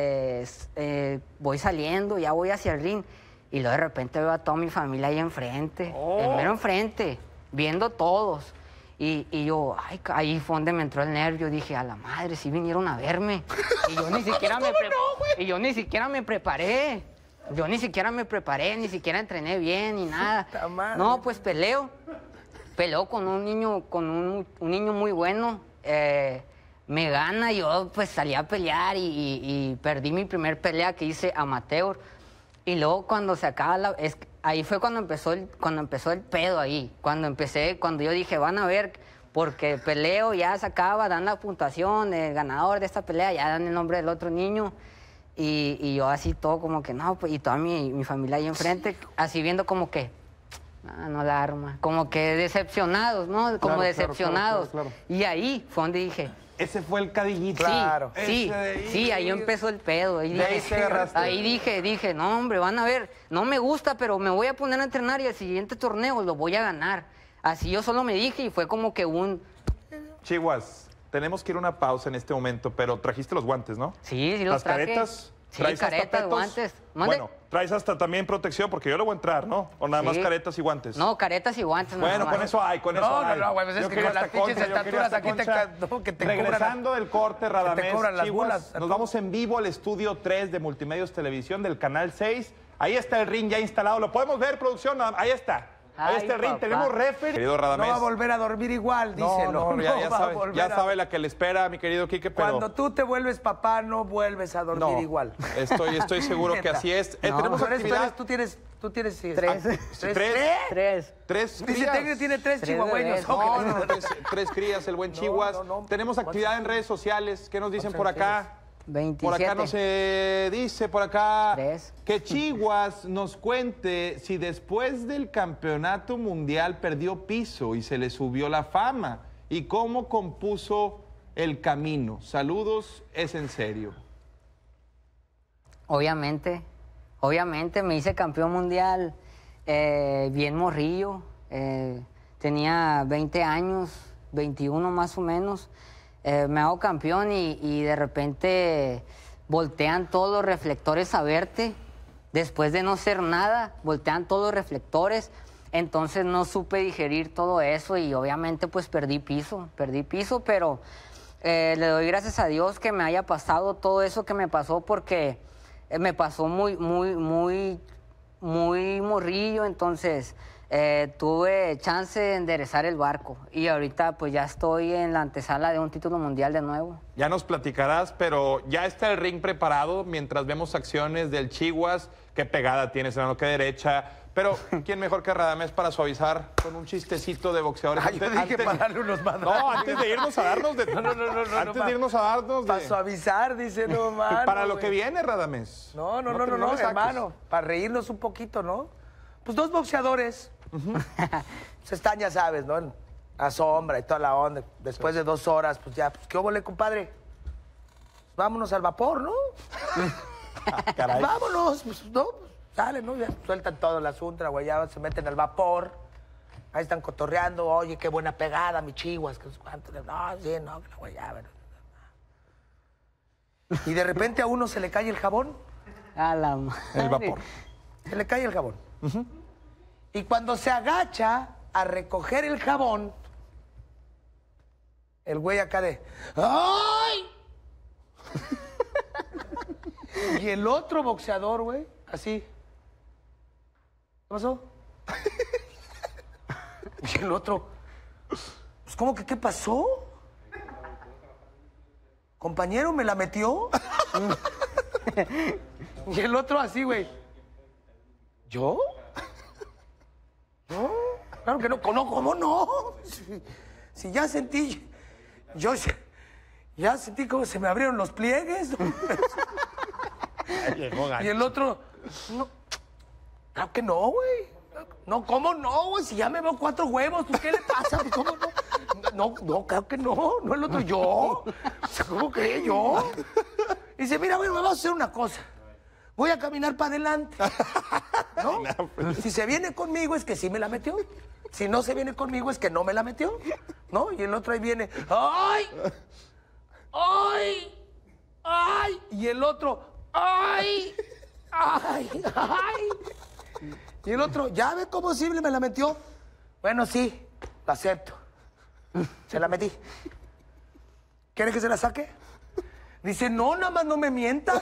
voy saliendo, ya voy hacia el ring. Y luego de repente veo a toda mi familia ahí enfrente, mero enfrente, viendo todos. Y yo, ay, ahí fue donde me entró el nervio. Dije, a la madre, sí vinieron a verme. Y yo ni siquiera me preparé. Yo ni siquiera me preparé, ni siquiera entrené bien, ni nada. No, pues peleo con un niño muy bueno. Me gana, yo pues salí a pelear y perdí mi primer pelea que hice amateur. Y luego cuando se acaba ahí fue cuando empezó el pedo ahí. Cuando yo dije, van a ver, porque peleo, ya se acaba, dan la puntuación, el ganador de esta pelea, ya dan el nombre del otro niño. Y yo así todo como que no, pues, y toda mi familia ahí enfrente, así viendo como que, no la arma. Como que decepcionados, ¿no? Como decepcionados. Claro. Y ahí fue donde dije... Ese fue el cadillito. Claro. Sí, ahí empezó el pedo. Ahí dije, no, hombre, van a ver, no me gusta, pero me voy a poner a entrenar y el siguiente torneo lo voy a ganar. Así yo solo me dije y fue como que Chihuas, tenemos que ir a una pausa en este momento, pero trajiste los guantes, ¿no? Sí, los traje. ¿Las caretas? Sí, caretas, guantes. Bueno, traes hasta también protección, porque yo le voy a entrar, ¿no? O nada más caretas y guantes. No, caretas y guantes. Bueno, con eso hay, con eso hay. No, güey, pues es que con las pinches estaturas aquí que te regresando del corte, Radamés, las bolas. Nos vamos en vivo al estudio 3 de Multimedios Televisión del Canal 6. Ahí está el ring ya instalado. ¿Lo podemos ver, producción? Ahí está. Ahí está el ring, tenemos referee. Querido Radamés. No va a volver a dormir igual, díselo. Ya sabe la que le espera, mi querido Quique, pero... Cuando tú te vuelves papá, no vuelves a dormir igual. Estoy seguro que así es. Tenemos actividad... Tú tienes Tres Dice que tiene 3 chihuahueños. No, tres crías, el buen Chihuas. Tenemos actividad en redes sociales. ¿Qué nos dicen por acá? 27. Por acá nos dice, que Chihuas nos cuente si después del campeonato mundial perdió piso y se le subió la fama y cómo compuso el camino. Saludos, es en serio. Obviamente me hice campeón mundial bien morrillo. Tenía 20 años, 21 más o menos. Me hago campeón y de repente voltean todos los reflectores a verte. Después de no ser nada, voltean todos los reflectores. Entonces no supe digerir todo eso y obviamente pues perdí piso, pero le doy gracias a Dios que me haya pasado todo eso que me pasó porque me pasó muy morrillo, entonces... tuve chance de enderezar el barco y ahorita pues ya estoy en la antesala de un título mundial de nuevo. Ya nos platicarás, pero ya está el ring preparado mientras vemos acciones del Chihuas. Qué pegada tienes, hermano, qué derecha. Pero, ¿quién mejor que Radamés para suavizar con un chistecito de boxeadores? Yo dije para darle unos madrazos. No, antes de irnos a darnos de... Antes de irnos a darnos de... Para suavizar, dice, no, mano. Para lo que viene, Radamés. No, hermano. Para reírnos un poquito, ¿no? Pues dos boxeadores... Se están, ya sabes, ¿no? En la sombra y toda la onda. Después de 2 horas, pues ya, pues, ¿qué óvole, compadre? Vámonos al vapor, ¿no? Caray. Vámonos, pues, ¿no? Sale, ¿no? Ya sueltan todo el asunto, la guayaba, se meten al vapor. Ahí están cotorreando, oye, qué buena pegada, mi Chihuas, que cuánto. No, sí, no, que la guayaba. Y de repente a uno se le cae el jabón. A la madre. El vapor. Se le cae el jabón. Y cuando se agacha a recoger el jabón, el güey acá de... ¡Ay! Y el otro boxeador, güey, así. ¿Qué pasó? Y el otro... Pues, ¿cómo que qué pasó? Compañero, ¿me la metió? Y el otro así, güey. ¿Yo? ¿No? Claro que no. ¿Cómo no? Si ya sentí... Ya sentí como se me abrieron los pliegues. Y el otro... No, claro que no, güey. No, ¿cómo no, güey? Si ya me veo 4 huevos, pues, ¿qué le pasa? Pues, ¿cómo no? No, claro que no. No el otro, yo. ¿Cómo que yo? Y dice, mira, güey, vamos a hacer una cosa. Voy a caminar para adelante. ¿No? Si se viene conmigo es que sí me la metió. Si no se viene conmigo es que no me la metió. ¿No? Y el otro ahí viene, ¡ay! ¡Ay! ¡Ay! Y el otro, ¡ay! ¡Ay! ¡Ay! Y el otro, ¿ya ve cómo sí me la metió? Bueno, sí, lo acepto. Se la metí. ¿Quieres que se la saque? Dice, no, nada más no me mientas.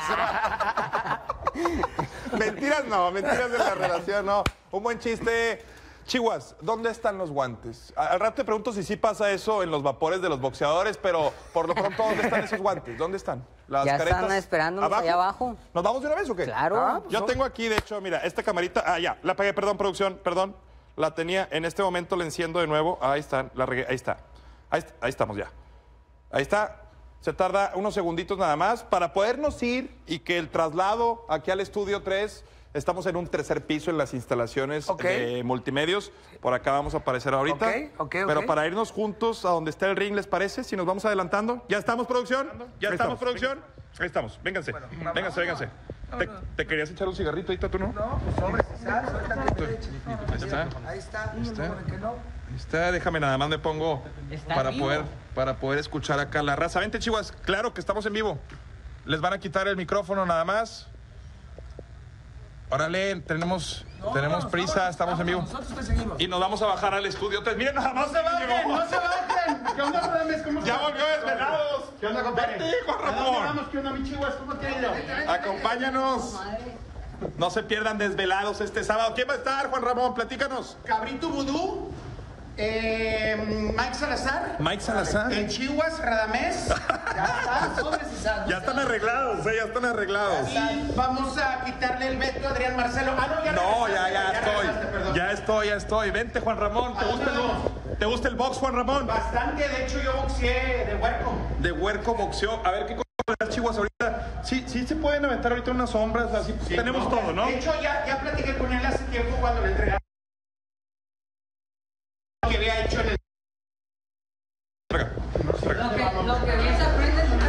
Mentiras no, mentiras de la relación, no. Un buen chiste. Chihuas, ¿dónde están los guantes? Al rato te pregunto si sí pasa eso en los vapores de los boxeadores, pero por lo pronto, ¿dónde están esos guantes? ¿Dónde están? Las ya caretas están esperándonos allá abajo. ¿Nos vamos de una vez o qué? Claro. Yo tengo aquí, de hecho, mira, esta camarita... Ah, ya, la apagué, perdón, producción, perdón. La tenía, en este momento la enciendo de nuevo. Ahí están, la regué, ahí está. Ahí estamos ya. Ahí está. Se tarda unos segunditos nada más para podernos ir y que el traslado aquí al estudio 3... Estamos en un 3er piso en las instalaciones de Multimedios. Por acá vamos a aparecer ahorita. Pero para irnos juntos a donde está el ring, ¿les parece? Si nos vamos adelantando. ¿Ya estamos, producción? ¿Ya estamos, producción? Ahí estamos. Vénganse. Bueno, vénganse. ¿Te querías echar un cigarrito ahorita, tú no? No, pues sobre, Ahí está. Ahí está. Ahí está. Déjame nada más me pongo para poder escuchar acá la raza. Vente, Chihuas. Claro que estamos en vivo. Les van a quitar el micrófono nada más. Órale, tenemos prisa, estamos en vivo. Nosotros te seguimos. Y nos vamos a bajar al estudio 3. Miren, nada más. ¡No se bajen! ¿Qué onda, Radames? ¿Cómo ya volvió Desvelados. ¿Qué onda, compadre? Vente, Juan Ramón. Vamos, ¿qué onda, mi Chihuas? ¿Cómo te ha ido? Acompáñanos. No se pierdan Desvelados este sábado. ¿Quién va a estar, Juan Ramón? Platícanos. Cabrito Vudú. Mike Salazar. Mike Salazar. El Chihuas, Radamés. Ya está, sobres y saldos. Ya están arreglados, ya están arreglados. Y vamos a quitarle el veto a Adrián Marcelo. Ah, no, ya no, ya estoy. Vente, Juan Ramón. ¿Te gusta el box, Juan Ramón? Bastante, de hecho yo boxeé de huerco. De huerco boxeó. A ver, ¿qué cosas Chihuas ahorita? Sí se pueden aventar ahorita unas sombras, así sí, tenemos todo, ¿no? De hecho, ya platiqué con él hace tiempo cuando le entregaron que había hecho en el... Lo que bien se aprende es...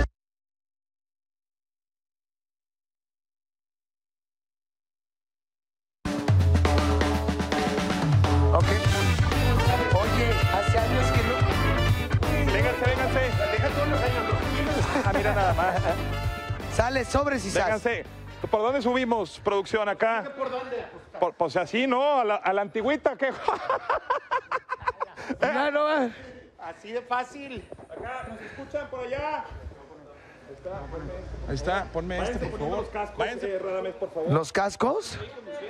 Oye, hace años que no... Vénganse. Deja todos los años. Ah, mira nada más. Sale sobres y saldos. Vénganse. ¿Por dónde subimos, producción, acá? ¿Por dónde? Pues así, ¿no? A la antigüita, ¿qué? Así de fácil. Acá, ¿nos escuchan por allá? Ahí está, ponme por favor. Váyanse, Radamés, por favor. ¿Los cascos?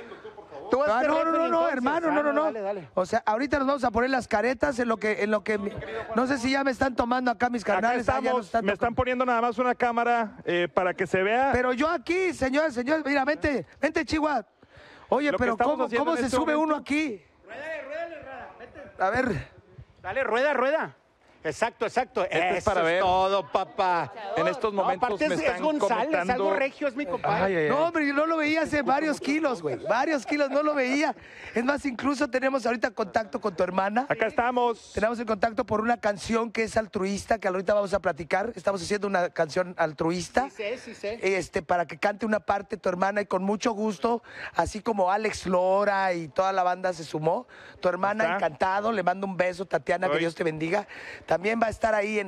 No, hermano, no. Dale. O sea, ahorita nos vamos a poner las caretas en lo que no sé si ya me están tomando acá mis carnales. Me están poniendo nada más una cámara para que se vea. Pero yo aquí, señor, mira, vente, Chihuahua. Oye, pero ¿cómo se sube uno aquí? Ruédale, vete. A ver. Dale, rueda. Exacto. Es para ver. Todo, papá. En estos momentos aparte me están es González, comentando... algo regio, es mi compadre. No, hombre, yo no lo veía hace varios kilos, güey. No lo veía. Es más, incluso tenemos ahorita contacto con tu hermana. Acá estamos. Tenemos el contacto por una canción que es altruista, que ahorita vamos a platicar. Estamos haciendo una canción altruista. Sí sé. Para que cante una parte tu hermana y con mucho gusto, así como Alex Lora y toda la banda se sumó. Tu hermana, encantado, le mando un beso, Tatiana, que Dios te bendiga. También va a estar ahí en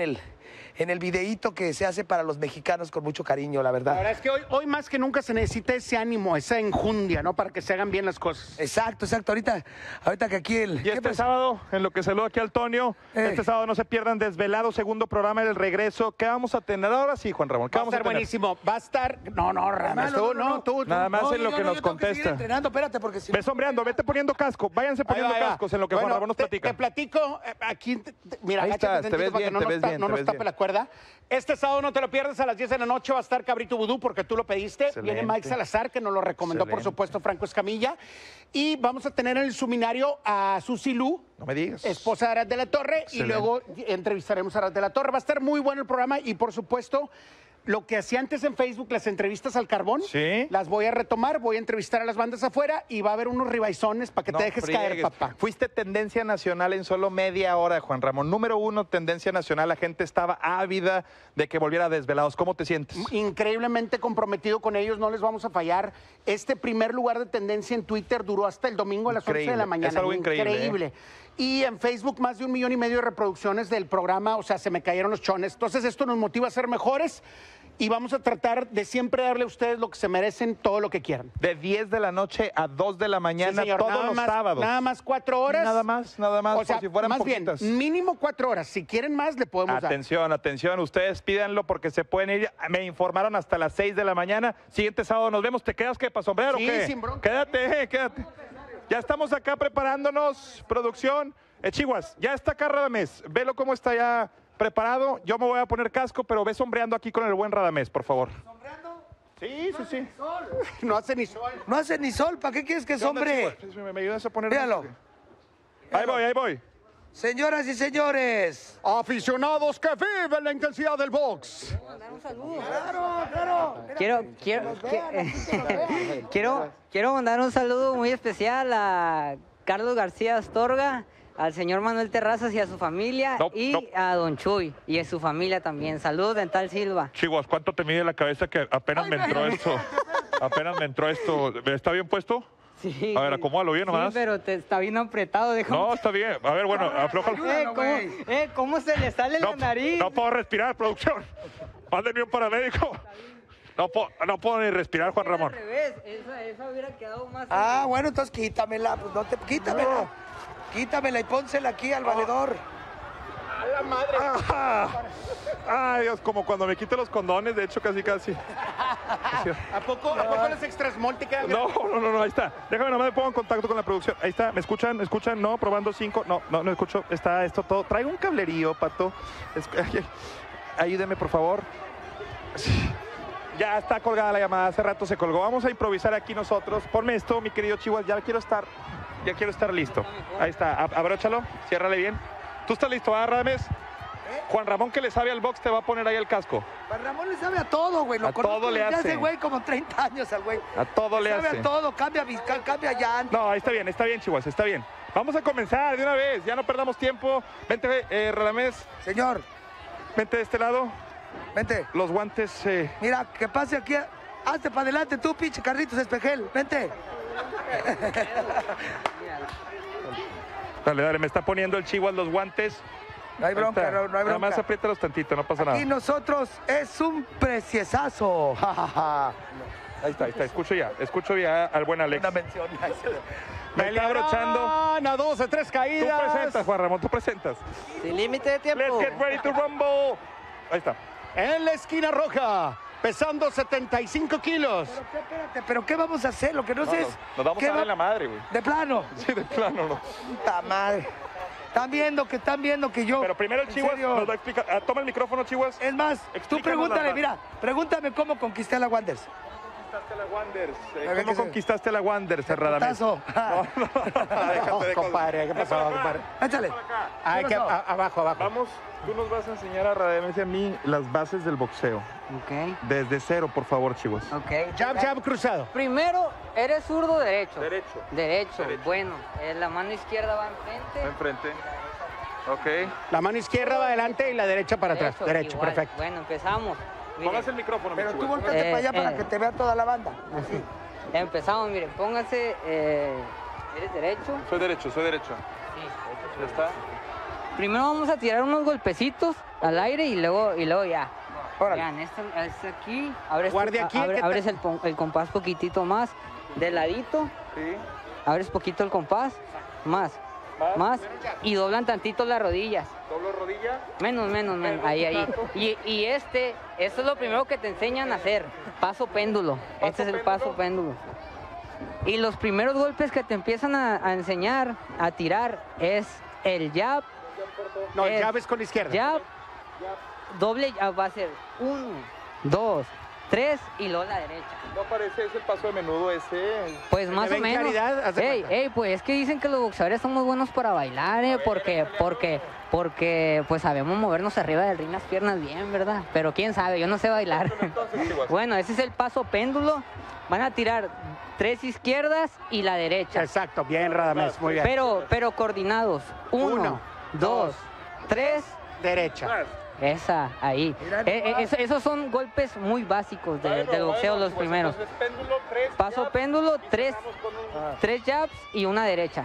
en el videíto que se hace para los mexicanos con mucho cariño, la verdad. La verdad es que hoy más que nunca se necesita ese ánimo, esa enjundia, ¿no? Para que se hagan bien las cosas. Exacto, exacto. Ahorita que aquí el... Y este sábado, en lo que saludo aquí al Tonio, este sábado no se pierdan Desvelado, segundo programa del regreso. ¿Qué vamos a tener ahora? Sí, Juan Ramón. ¿Qué Va a vamos a estar tener? buenísimo. Va a estar... No, Rames, tú. Nada más en lo que nos yo tengo que seguir contesta. entrenando, espérate, porque si... Ve sombreando, vete poniendo casco. Váyanse poniendo Ahí va. cascos en lo que Bueno, Juan Ramón nos platica. Te platico, aquí, mira, Ahí agáchate estás, te ves tantito para bien, que te ves bien, no te nos ves tape bien. la cuerda. Este sábado no te lo pierdas, a las 10 de la noche va a estar Cabrito Vudú, porque tú lo pediste. Excelente. Viene Mike Salazar, que nos lo recomendó, por Excelente. supuesto, Franco Escamilla. Y vamos a tener en el seminario a Susi Lu, No me digas. esposa de Arad de la Torre, y Excelente. luego entrevistaremos a Arad de la Torre. Va a estar muy bueno el programa y, por supuesto, lo que hacía antes en Facebook, las entrevistas al carbón, Sí. las voy a retomar, voy a entrevistar a las bandas afuera y va a haber unos ribaizones para que No te dejes caer, friegues. papá. Fuiste tendencia nacional en solo media hora, Juan Ramón. Número 1, tendencia nacional. La gente estaba ávida de que volviera Desvelados. ¿Cómo te sientes? Increíblemente comprometido con ellos, no les vamos a fallar. Este primer lugar de tendencia en Twitter duró hasta el domingo a las 11 de la Increíble, mañana. es algo increíble, Y en Facebook más de 1,5 millones de reproducciones del programa, o sea, se me cayeron los chones. Entonces esto nos motiva a ser mejores y vamos a tratar de siempre darle a ustedes lo que se merecen, todo lo que quieran. De 10 de la noche a 2 de la Sí, mañana, señor, todos los sábados. Nada más 4 horas. Nada más, O sea, por si fueran más poquitas. bien, mínimo 4 horas. Si quieren más, le podemos dar. Atención, atención, ustedes pídanlo porque se pueden ir. Me informaron hasta las 6 de la mañana. Siguiente sábado nos vemos. ¿Te quedas qué, para sombrero Sí, o qué? sin bronca. Quédate, quédate. Ya estamos acá preparándonos, producción. Chihuas, ya está acá Radamés. Velo cómo está ya preparado. Yo me voy a poner casco, pero ve sombreando aquí con el buen Radamés, por favor. ¿Sombreando? Sí, sí, sí. No hace ni sol. No hace ni sol, ¿para qué quieres que ¿Qué onda, sombre? Chihuas? ¿Me ayudas a poner? Míralo. Ahí voy, ahí voy. Señoras y señores. Aficionados que viven la intensidad del box. Quiero mandar un saludo muy especial a Carlos García Astorga, al señor Manuel Terrazas y a su familia, No, y no. a Don Chuy y a su familia también. Saludos, Dental Silva. Chihuas, ¿cuánto te mide la cabeza que apenas me entró esto? Apenas me entró esto. ¿Está bien puesto? Sí. A ver, acomódalo bien nomás. Sí, pero te está bien apretado, déjame. No, está bien. A ver, bueno, aflójalo. ¿Cómo se le sale la nariz? No puedo respirar, producción. Mándenme un paramédico. No puedo ni respirar, Juan Ramón. Al revés, esa hubiera quedado más... Ah, bueno, entonces quítamela, pues no te... Quítamela. Quítamela y pónsela aquí al valedor. A la madre. Ay, Dios, como cuando me quito los condones, de hecho, casi. ¿A poco las extra small te quedan? No, ahí está. Déjame nomás me pongo en contacto con la producción. Ahí está, ¿me escuchan? ¿Me escuchan? No, probando 5. No escucho. Está esto todo. Traigo un cablerío, Pato. Ayúdeme, por favor. Ya está colgada la llamada, hace rato se colgó. Vamos a improvisar aquí nosotros. Ponme esto, mi querido Chihuas, ya quiero estar listo. Ahí está, abróchalo, ciérrale bien. ¿Tú estás listo, Radamés? Juan Ramón, que le sabe al box, te va a poner ahí el casco. Juan Ramón le sabe a todo, güey. Lo A conozco todo le desde hace. hace, güey, como 30 años al güey. A todo le Sabe hace. a todo, cambia fiscal, cambia llanta. No, ahí está bien, Chihuas, está bien. Vamos a comenzar de una vez, ya no perdamos tiempo. Vente, Radamés, Señor, vente de este lado. vente. Los guantes, Mira, que pase aquí. Hazte para adelante tú, pinche Carlitos Espejel. Vente. Dale, me está poniendo el Chihuas los guantes. No hay bronca, Ahí está. no hay Nada bronca. más apriétalos tantito, no pasa nada. Y nosotros es un preciosazo. Ahí está, escucho ya al buen Alex. Una mención. Me está abrochando. A 2 de 3 Tú caídas. presentas, Juan Ramón, tú presentas. Sin límite de tiempo. Let's get ready to rumble. Ahí está. En la esquina roja, pesando 75 kilos. Espérate, pero ¿qué vamos a hacer? Lo que no sé es... Nos vamos ¿qué a darle va- la madre, güey. De plano. Sí, de plano, no. Puta madre. Están viendo que yo... Pero primero el en Chihuas serio, nos va a explicar. Toma el micrófono, Chihuas. Es más, tú Explícanos pregúntale, la- mira, pregúntame cómo conquisté a la Wanderers. Conquistaste la Wanderers. A ver, ¿qué ¿Cómo se- conquistaste a la Wanderers, Radamés? Putazo. Déjate. Compadre, ¿qué pasó, compadre? Échale. Ay, ¿Qué pasó? abajo. Vamos, tú nos vas a enseñar a Radamés y a mí las bases del boxeo. Ok, Desde cero, por favor, Chihuas. ok. Jab cruzado. Primero, ¿eres zurdo o derecho? Derecho. Derecho, bueno. La mano izquierda va enfrente. Enfrente. Ok. La mano izquierda va adelante y la derecha para atrás. Derecho, igual. perfecto. Bueno, empezamos. Mire, Póngase el micrófono, Pero mi tú Chihuas. volteate para allá para que te vea toda la banda. así. Empezamos, mire, póngase. ¿Eres derecho? Soy derecho. Sí. Ya está. primero vamos a tirar unos golpecitos al aire y luego ya. Órale. Vean, esto aquí, abres, Guarde aquí, ¿qué tal? abres el compás poquitito más, de ladito, Sí. abres poquito el compás, más, y doblan tantito las rodillas. Doblo rodilla. Menos, ahí. Y esto es lo primero que te enseñan a hacer, paso péndulo. Este es el paso péndulo. Y los primeros golpes que te empiezan a enseñar a tirar es el jab. No, el jab es con la izquierda. Jab, doble jab va a ser 1, 2, 3 y luego la derecha. No parece ese el paso de menudo ese. Pues más ¿Le o ven menos. claridad? Haz de cuenta. Pues es que dicen que los boxeadores somos buenos para bailar, porque pues sabemos movernos arriba del ring las piernas bien, ¿verdad? Pero quién sabe, yo no sé bailar. Bueno, ese es el paso péndulo. Van a tirar 3 izquierdas y la derecha. Exacto, bien, Radamés, muy bien. Pero coordinados. 1, 2, 3. Derecha. Esa, ahí. Mira, Esos son golpes muy básicos del boxeo, los primeros. Entonces, péndulo, 3 Paso jabs, péndulo, y 3 cerramos con un- 3 jabs y una derecha.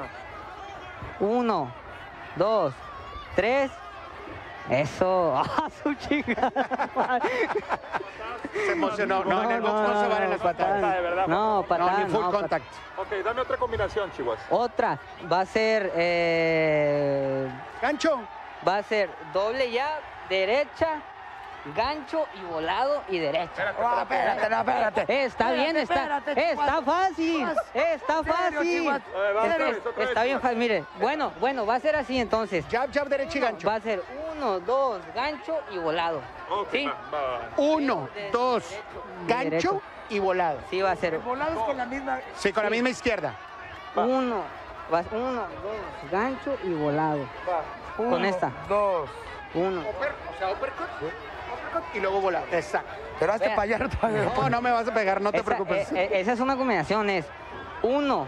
1, 2, 3. Eso. ¡Ah, su chingada! Se emocionó. No, en el box no se valen las patadas. de verdad. No, No, patada, ni full no, contact. Ok, dame otra combinación, Chihuas. Otra va a ser Gancho. doble jab, derecha, gancho y volado y derecha. Espérate. Está bien, está fácil. Está fácil. Está bien fácil, mire. Bueno, va a ser así entonces. Jab, derecha y gancho. Va a ser 1, 2, gancho y volado. Ok, ¿Sí? va. 1, 2, gancho Derecho. y volado. Sí, va a ser Volados con la misma. Sí, con la misma izquierda. 1, 2, gancho y volado. Con esta. 2. 1. O sea, uppercut. Y luego volado. Exacto. Pero hazte Vea. para allá. No, no me vas a pegar, no te preocupes. Esa es una combinación, es 1,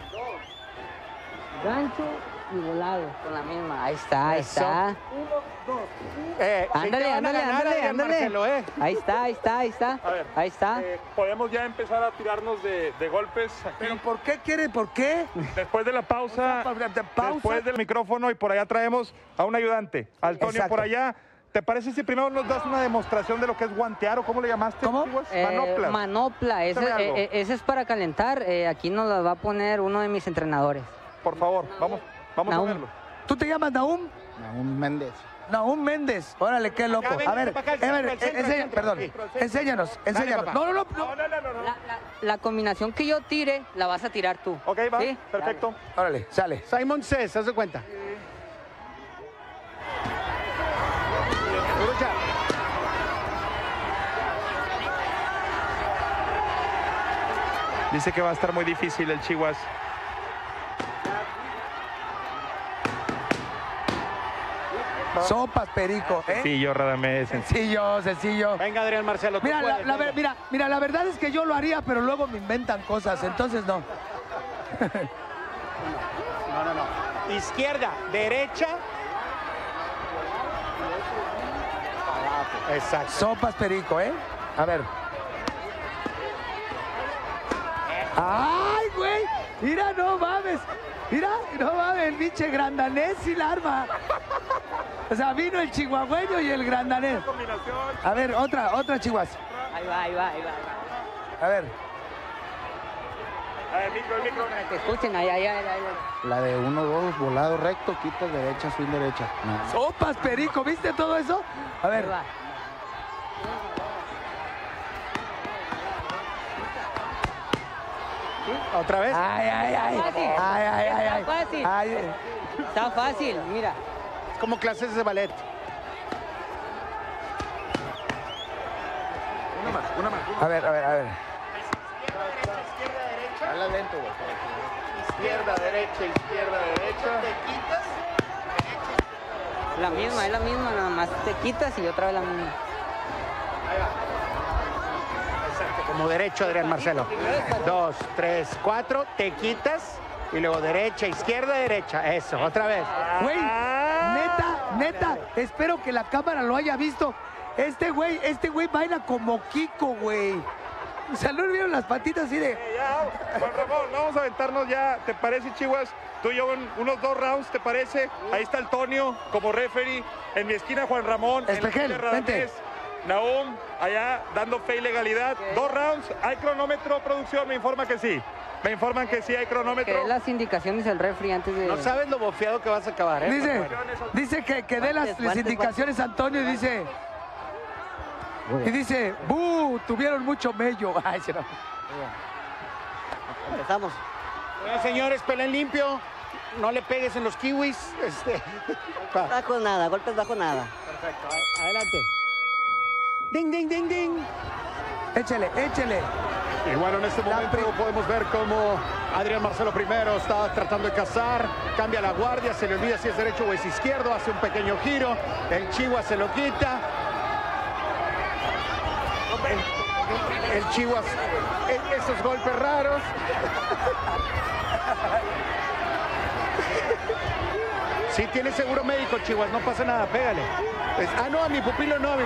gancho y volado. Con la misma. Ahí está. Sí te van a ganar, Adrián Marcelo, ¿eh? Ahí está. A ver, Ahí está. podemos ya empezar a tirarnos de golpes aquí. ¿Pero por qué quiere? ¿Por qué? Después de la pausa, pausa. después del micrófono, y por allá traemos a un ayudante, al Toño Exacto. por allá. ¿Te parece si primero nos das una demostración de lo que es guantear o cómo le llamaste? ¿Cómo? Chihuas? Manoplas. Manopla. Cuéntame algo. Ese es para calentar. Aquí nos la va a poner uno de mis entrenadores. Por favor, vamos a Nahum. verlo. ¿Tú te llamas Nahum? Nahum Méndez. Nahum Méndez. Órale, qué loco. Ya, ven, A ver, para acá, al centro, perdón. Enséñanos. papá. No. La combinación que yo tire, la vas a tirar tú. Ok, va, ¿Sí? perfecto. Órale, sale. Simon Says, haz de cuenta. Puro jab. Dice que va a estar muy difícil el Chihuas. Sopas, perico, ¿eh? Sí, yo Radamés. Sencillo. Venga, Adrián Marcelo, tú Mira, puedes, venga. mira, la verdad es que yo lo haría, pero luego me inventan cosas, entonces no. No. Izquierda, derecha. Exacto. Sopas, perico, ¿eh? A ver. ¡Ay, güey! Mira, no mames. Mira, no mames, el pinche grandanés y la arma. O sea, vino el chihuahueño y el grandanés. A ver, otra chihuas. Ahí va. A ver. A ver, el micro. Que escuchen, ahí. La de 1-2, volado recto, quitas derecha, swing derecha. No. Sopas, perico, ¿viste todo eso? A ver. Ahí va. ¿Otra vez? Ay. Fácil. Ay. Está fácil. Ay. Está fácil, mira. Es como clases de ballet. Una más. A ver. Dale lento, güey. Izquierda, derecha. Te quitas. Es la misma, nada más te quitas y otra vez la misma. Exacto, como derecho, Adrián Marcelo. 2, 3, 4, te quitas. Y luego derecha, izquierda, derecha. Eso, otra vez. Güey, neta, espero que la cámara lo haya visto. Este güey baila como Kiko, güey. Salud, vieron las patitas así de... Ya, Juan Ramón, vamos a aventarnos ya. ¿Te parece, Chihuas? Tú y yo en unos 2 rounds, ¿te parece? Ahí está el Tonio como referee. En mi esquina, Juan Ramón. Espejel, en la esquina, vente. Nahum, allá dando fe y legalidad. 2 rounds. ¿Hay cronómetro, producción? Me informa que sí. Me informan que sí hay cronómetro. Que dé las indicaciones del refri antes de... No sabes lo bofeado que vas a acabar, ¿eh? Dice que dé las indicaciones Antonio y dice... Y dice, ¡buh! Tuvieron mucho mello. Ay, se no. Empezamos. Señores, peleen limpio. No le pegues en los kiwis. Bajo nada, golpes bajo nada. Perfecto, adelante. Ding, ding, ding, ding. Échele. Y bueno, en este momento podemos ver cómo Adrián Marcelo primero está tratando de cazar, cambia la guardia, se le olvida si es derecho o es izquierdo, hace un pequeño giro, el Chihuas se lo quita. El Chihuas, esos golpes raros. Sí, tiene seguro médico, Chihuas, no pasa nada, pégale. No, a mi pupilo no.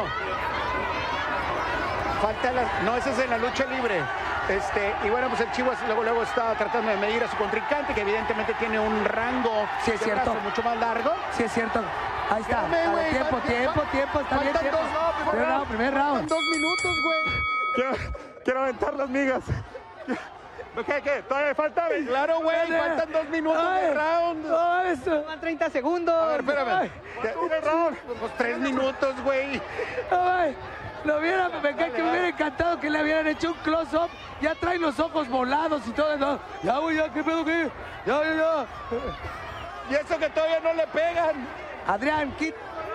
Falta no, ese es en la lucha libre. Y bueno, pues el Chihuas luego está tratando de medir a su contrincante, que evidentemente tiene un rango Sí, es cierto. mucho más largo. Sí, es cierto. Ahí está. Espérame, güey, Tiempo. Está bien, faltan tiempo. Primer round. 2 minutos, güey. Quiero aventar las migas. ¿Qué? ¿Todavía falta? Claro, güey, faltan 2 minutos de round. No, eso. Van 30 segundos. A ver, espérame. Pues 3 minutos, güey. Ay, me hubiera encantado que le hubieran hecho un close-up. Ya trae los ojos volados y todo. No. Ya, güey, ya, ¿qué pedo, qué? Ya. Y eso que todavía no le pegan. Adrián, ¿qué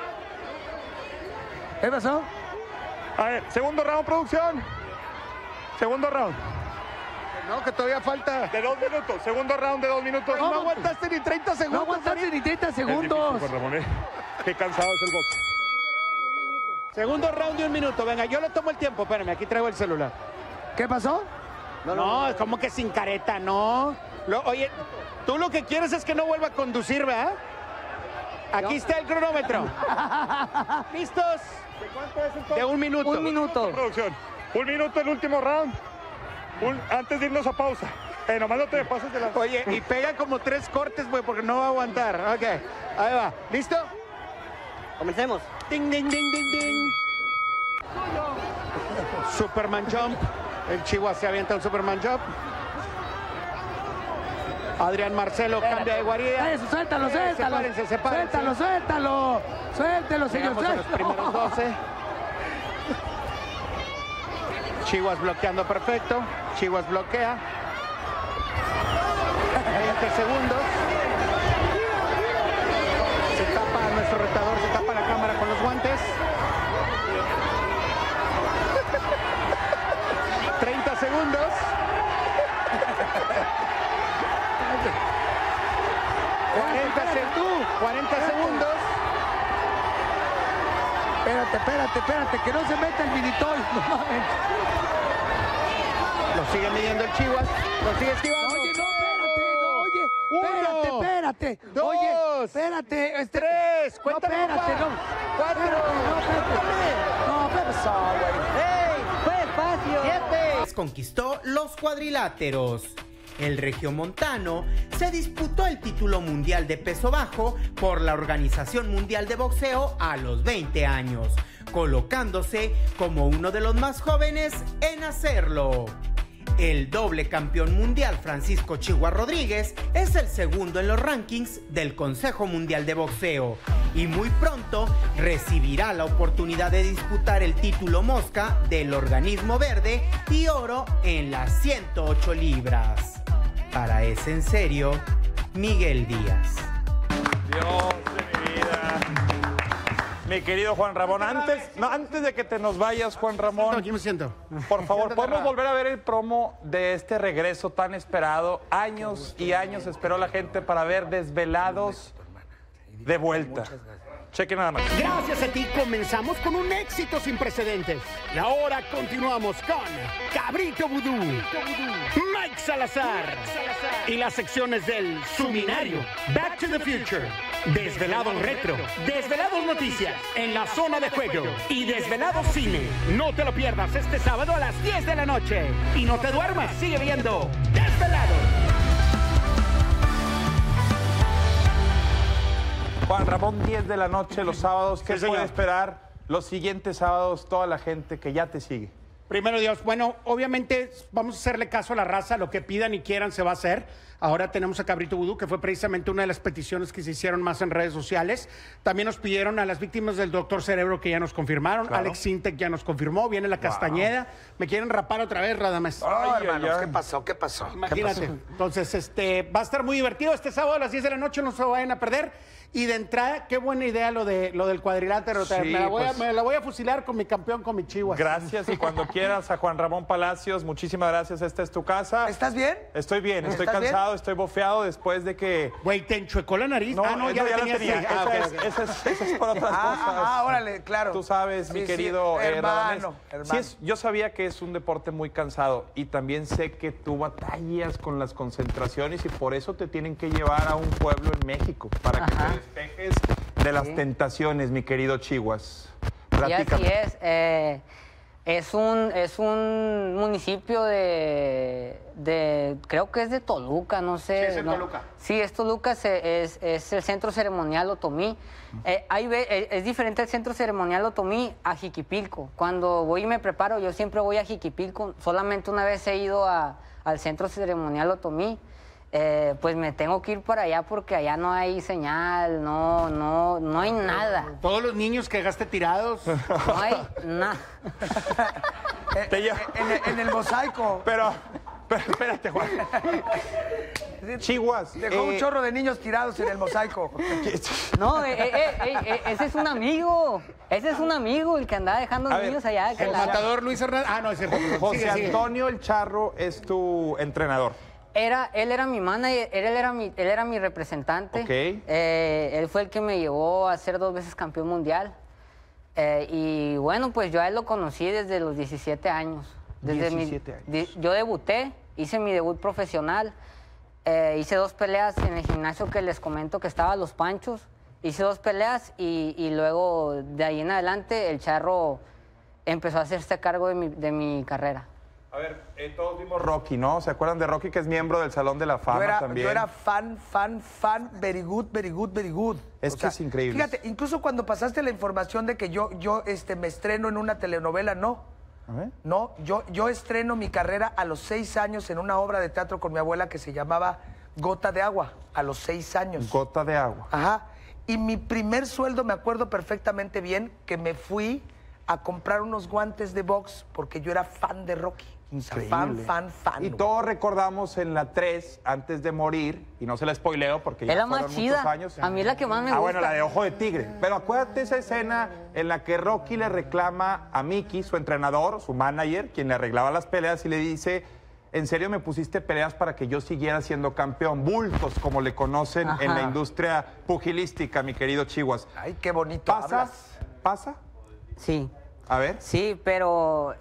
pasó? A ver, segundo round, producción. Segundo round. No, que todavía falta. De 2 minutos. Segundo round de 2 minutos. No aguantaste ni 30 No segundos. aguantaste ni 30 Es segundos. difícil, Juan Ramón, ¿eh? Qué cansado es el box. Segundo round de 1 minuto. Venga, yo le tomo el tiempo. Espérame, aquí traigo el celular. ¿Qué pasó? No, es como que sin careta, no. Oye, tú lo que quieres es que no vuelva a conducir, ¿verdad? Aquí está el cronómetro. ¿Listos? ¿De cuánto es entonces? De 1 minuto. 1 minuto. Producción. 1 minuto el último round. Antes de irnos a pausa. Nomás no te pases de la... Oye, y pega como 3 cortes, güey, porque no va a aguantar. Ok, ahí va. ¿Listo? Comencemos. Ding, ding, ding, ding, ding. Superman Jump. El Chihuahua se avienta un Superman Jump. Adrián Marcelo cambia de guarida. Eso, suéltalo. Sepárense. Suéltelo, señor. Llegamos a los primeros 12. Chihuahua bloqueando perfecto. Chihuahua bloquea. 20 segundos. Se tapa nuestro retador, se tapa la cámara con los guantes. 30 segundos. 40 segundos. Espérate, que no se meta el minitoy. No mames. Lo sigue midiendo el Chihuahua. Lo sigue esquivando. Espérate. Dos, Oye, espérate. 3, cuéntame. Espérate, no. 4. No, güey. ¡Ey! ¡Fue espacio! 7. Conquistó los cuadriláteros. El regiomontano se disputó el título mundial de peso bajo por la Organización Mundial de Boxeo a los 20 años, colocándose como uno de los más jóvenes en hacerlo. El doble campeón mundial Francisco Chihuahua Rodríguez es el segundo en los rankings del Consejo Mundial de Boxeo y muy pronto recibirá la oportunidad de disputar el título mosca del organismo verde y oro en las 108 libras. Para Es en Serio, Miguel Díaz. Dios de mi vida. Mi querido Juan Ramón, antes de que te nos vayas, Juan Ramón, Aquí me siento. por favor, ¿podemos volver a ver el promo de este regreso tan esperado? Años y años esperó la gente para ver Desvelados de vuelta. Cheque nada más. Gracias a ti comenzamos con un éxito sin precedentes. Y ahora continuamos con Cabrito Vudú, Mike Salazar y las secciones del Suminario, Back to the Future, Desvelados Retro, Desvelados Noticias, en la zona de juego y Desvelados Cine. No te lo pierdas este sábado a las 10 de la noche. Y no te duermas, sigue viendo Desvelados. Juan Ramón, 10 de la noche los sábados. ¿Qué Sí, señor. puede esperar los siguientes sábados toda la gente que ya te sigue? Primero Dios, bueno, obviamente vamos a hacerle caso a la raza, lo que pidan y quieran se va a hacer. Ahora tenemos a Cabrito Vudú, que fue precisamente una de las peticiones que se hicieron más en redes sociales. También nos pidieron a las víctimas del Doctor Cerebro, que ya nos confirmaron. Claro. Alex Sintek ya nos confirmó. Viene la Castañeda. Me quieren rapar otra vez, Radamés. Ay, hermanos, ay. ¿qué pasó? ¿Qué pasó? Imagínate. Entonces, va a estar muy divertido este sábado a las 10 de la noche, no se lo vayan a perder. Y de entrada, qué buena idea lo del cuadrilátero. Sí, me la voy a fusilar con mi campeón, con mi Chihuahua. Gracias y cuando quieras a Juan Ramón Palacios, muchísimas gracias. Esta es tu casa. ¿Estás bien? Estoy bien, estoy ¿Estás cansado, bien? estoy bofeado después de que... Güey, ¿te enchuecó la nariz? Ya la la tenía. tenía. Ah, ok, ok. Esa es por otras cosas. Órale, claro. Tú sabes, mi Sí, querido sí, hermano, Radamés. hermano. Sí, yo sabía que es un deporte muy cansado y también sé que tú batallas con las concentraciones y por eso te tienen que llevar a un pueblo en México para que te despejes de las tentaciones, mi querido Chihuas. Y así Platícame. es un municipio de creo que es de Toluca, no sé. Sí, es en no. Toluca. Sí, es Toluca, es el Centro Ceremonial Otomí. Es diferente el Centro Ceremonial Otomí a Jiquipilco. Cuando voy y me preparo, yo siempre voy a Jiquipilco. Solamente una vez he ido al Centro Ceremonial Otomí. Pues me tengo que ir para allá porque allá no hay señal, no hay nada. Todos los niños que dejaste tirados. No hay nada. Te llevo- En el mosaico. Pero espérate, Juan. Chihuas. Dejó un chorro de niños tirados en el mosaico. No, ese es un amigo. Ese es un amigo, el que andaba dejando A ver, niños allá. que El la- matador Luis Hernández. Ah, no, ese José sigue, sigue. Antonio El Charro es tu entrenador. Él era mi manager, él era mi representante. Ok. Él fue el que me llevó a ser 2 veces campeón mundial. Y bueno, pues yo a él lo conocí desde los 17 años. Desde 17 años. Yo debuté, hice mi debut profesional. Hice 2 peleas en el gimnasio que les comento que estaba Los Panchos. Hice 2 peleas y luego de ahí en adelante el Charro empezó a hacerse cargo de mi carrera. A ver, todos vimos Rocky, ¿no? ¿Se acuerdan de Rocky, que es miembro del Salón de la Fama también? Yo era fan, very good. Es que es increíble. Fíjate, incluso cuando pasaste la información de que yo me estreno en una telenovela, no. A ver. No, yo estreno mi carrera a los 6 años en una obra de teatro con mi abuela que se llamaba Gota de Agua, a los 6 años. Gota de agua. Ajá. Y mi primer sueldo, me acuerdo perfectamente bien, que me fui a comprar unos guantes de box porque yo era fan de Rocky. O sea, fan. Y güey. todos recordamos en la 3, antes de morir, y no se la spoileo porque ya Es la fueron más muchos chida. años. A mí es la que más me gusta. Bueno, la de Ojo de Tigre. Pero acuérdate esa escena en la que Rocky le reclama a Mickey, su entrenador, su manager, quien le arreglaba las peleas, y le dice, ¿en serio me pusiste peleas para que yo siguiera siendo campeón? Bultos, como le conocen en la industria pugilística, mi querido Chihuas. Ay, qué bonito hablas. ¿Pasa? Sí. A ver. Sí, pero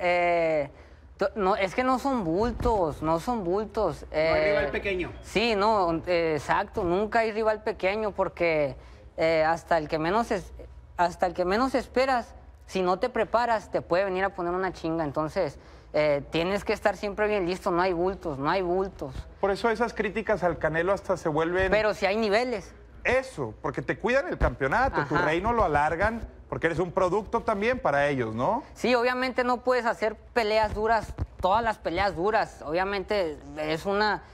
no, es que no son bultos. No hay rival pequeño. Sí, no, exacto, nunca hay rival pequeño porque hasta el que menos esperas, si no te preparas, te puede venir a poner una chinga. Entonces, tienes que estar siempre bien listo, no hay bultos. Por eso esas críticas al Canelo hasta se vuelven... Pero si hay niveles. Eso, porque te cuidan el campeonato, tu Ajá. reino lo alargan, porque eres un producto también para ellos, ¿no? Sí, obviamente no puedes hacer peleas duras, todas las peleas duras. Obviamente es una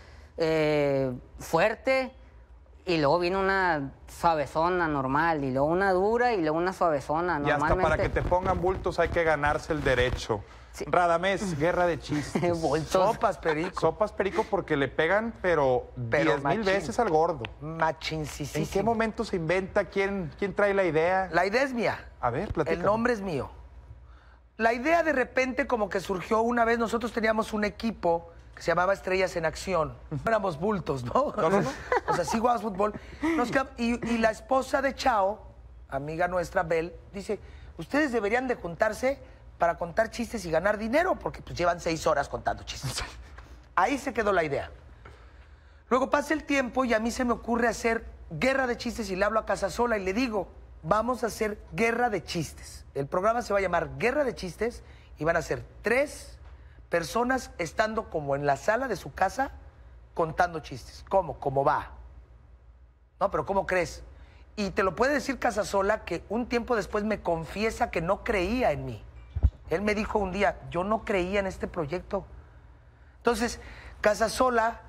fuerte y luego viene una suavezona normal y luego una dura y luego una suavezona. Y hasta para que te pongan bultos hay que ganarse el derecho. Sí. Radamés, guerra de chistes. Bultos. Sopas, perico. Sopas perico porque le pegan, pero 10,000 machín. veces al gordo. Machincisísimo. ¿En qué momento se inventa? ¿Quién trae la idea? La idea es mía. A ver, platícame. El nombre es mío. La idea de repente como que surgió una vez, nosotros teníamos un equipo que se llamaba Estrellas en Acción. No éramos bultos, ¿no? No. O sea, sí jugábamos fútbol. Y la esposa de Chao, amiga nuestra, Bel, dice, ustedes deberían de juntarse para contar chistes y ganar dinero, porque pues llevan 6 horas contando chistes. Ahí se quedó la idea. Luego pasa el tiempo y a mí se me ocurre hacer guerra de chistes y le hablo a Casasola y le digo, vamos a hacer guerra de chistes. El programa se va a llamar Guerra de Chistes y van a ser 3 personas estando como en la sala de su casa contando chistes. ¿Cómo? ¿Cómo va? No, pero ¿cómo crees? Y te lo puede decir Casasola, que un tiempo después me confiesa que no creía en mí. Él me dijo un día, yo no creía en este proyecto. Entonces, Casasola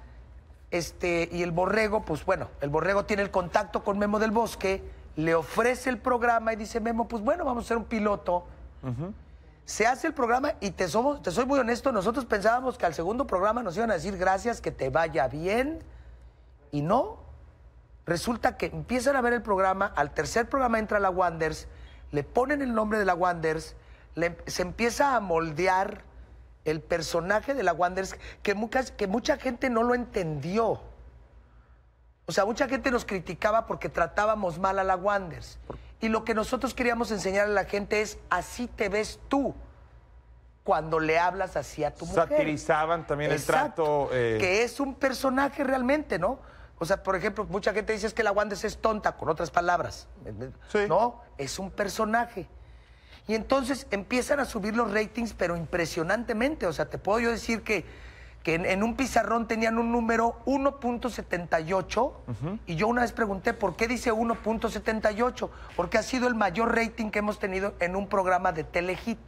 y el Borrego, pues bueno, el Borrego tiene el contacto con Memo del Bosque, le ofrece el programa y dice, Memo, pues bueno, vamos a hacer un piloto. Se hace el programa y te soy muy honesto, nosotros pensábamos que al segundo programa nos iban a decir gracias, que te vaya bien, y no. Resulta que empiezan a ver el programa, al tercer programa entra la Wanders, le ponen el nombre de la Wanders, se empieza a moldear el personaje de la Wanders, que mucha gente no lo entendió. O sea, mucha gente nos criticaba porque tratábamos mal a la Wanders. Y lo que nosotros queríamos enseñarle a la gente es, así te ves tú cuando le hablas así a tu mujer. Satirizaban también el trato. Que es un personaje realmente, ¿no? O sea, por ejemplo, mucha gente dice es que la Wanders es tonta, con otras palabras. Sí. No, es un personaje. Y entonces empiezan a subir los ratings, pero impresionantemente. O sea, te puedo yo decir que en un pizarrón tenían un número 1.78 y yo una vez pregunté, ¿por qué dice 1.78? Porque ha sido el mayor rating que hemos tenido en un programa de Telehit.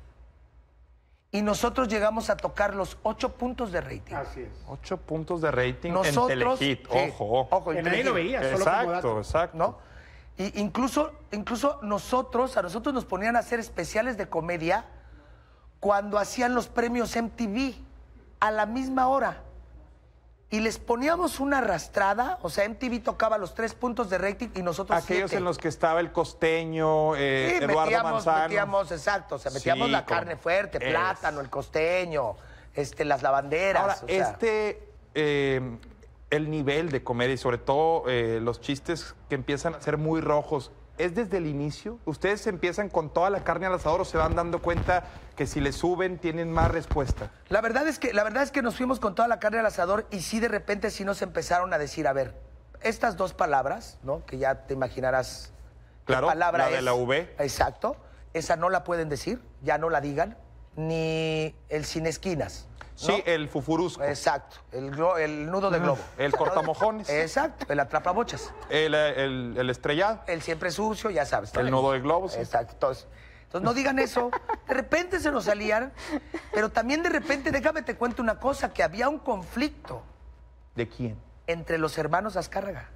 Y nosotros llegamos a tocar los 8 puntos de rating. Así es. 8 puntos de rating Nosotros, en Telehit. Ojo. Ojo, Que nadie lo veía, solo como Exacto, dato. exacto. ¿No? Y incluso a nosotros nos ponían a hacer especiales de comedia cuando hacían los premios MTV a la misma hora. Y les poníamos una arrastrada, o sea, MTV tocaba los 3 puntos de rating y nosotros Aquellos 7. en los que estaba el Costeño, Sí, Eduardo Manzano. exacto, o sea, metíamos Sí, la carne fuerte, plátano, el costeño, las lavanderas. Ahora, o sea. el nivel de comedia y sobre todo los chistes que empiezan a ser muy rojos, ¿es desde el inicio? ¿Ustedes empiezan con toda la carne al asador o se van dando cuenta que si le suben tienen más respuesta? La verdad es que nos fuimos con toda la carne al asador y sí de repente sí nos empezaron a decir, a ver, estas 2 palabras, ¿no? Que ya te imaginarás Claro, qué palabra la de es. la V. Exacto, esa no la pueden decir, ya no la digan, ni el sin esquinas. ¿no? Sí, el fufurusco. Exacto, el nudo de globo. El cortamojones. Exacto, el atrapabochas. El estrellado. El siempre sucio, ya sabes. El nudo de globo, sí. Exacto. Entonces no digan eso. De repente se nos salían, pero también de repente, déjame te cuento una cosa, que había un conflicto ¿De quién? entre los hermanos Azcárraga.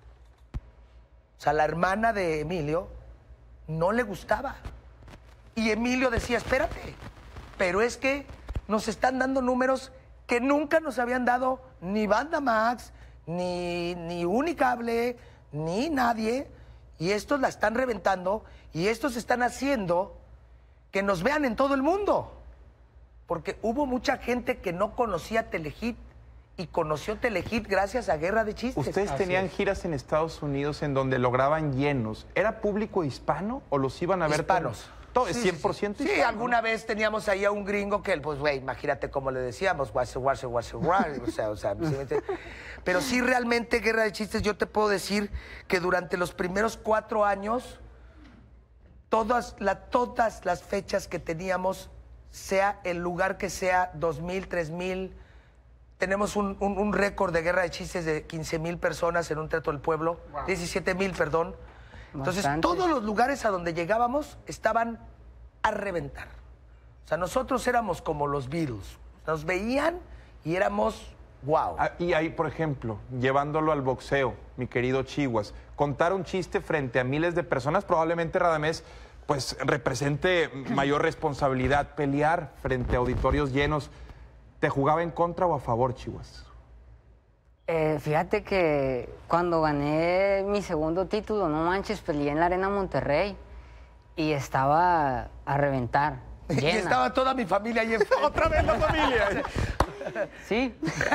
O sea, la hermana de Emilio no le gustaba. Y Emilio decía, espérate, pero es que nos están dando números que nunca nos habían dado ni Banda Max, ni Unicable, ni nadie. Y estos la están reventando y estos están haciendo que nos vean en todo el mundo. Porque hubo mucha gente que no conocía Telehit y conoció Telehit gracias a Guerra de Chistes. Ustedes tenían giras en Estados Unidos en donde lograban llenos. ¿Era público hispano o los iban a ver? Hispanos. Todo es 100% hispano. Sí, alguna vez teníamos ahí a un gringo que, pues, güey, imagínate cómo le decíamos, o sea, pero sí, realmente, Guerra de Chistes, yo te puedo decir que durante los primeros 4 años, todas las fechas que teníamos, sea el lugar que sea, 2,000, 3,000, tenemos un récord de Guerra de Chistes de 15,000 personas en un teatro del pueblo, 17,000, perdón. Entonces, Bastante. todos los lugares a donde llegábamos estaban a reventar. O sea, nosotros éramos como los Beatles. Nos veían y éramos wow. Y ahí, por ejemplo, llevándolo al boxeo, mi querido Chihuas, contar un chiste frente a miles de personas, probablemente Radamés, pues represente mayor responsabilidad. Pelear frente a auditorios llenos, ¿te jugaba en contra o a favor, Chihuas? Fíjate que cuando gané mi segundo título, no manches, peleé en la Arena Monterrey y estaba a reventar. Y Llena. estaba toda mi familia ahí enfrente. ¡Otra vez la familia! Sí.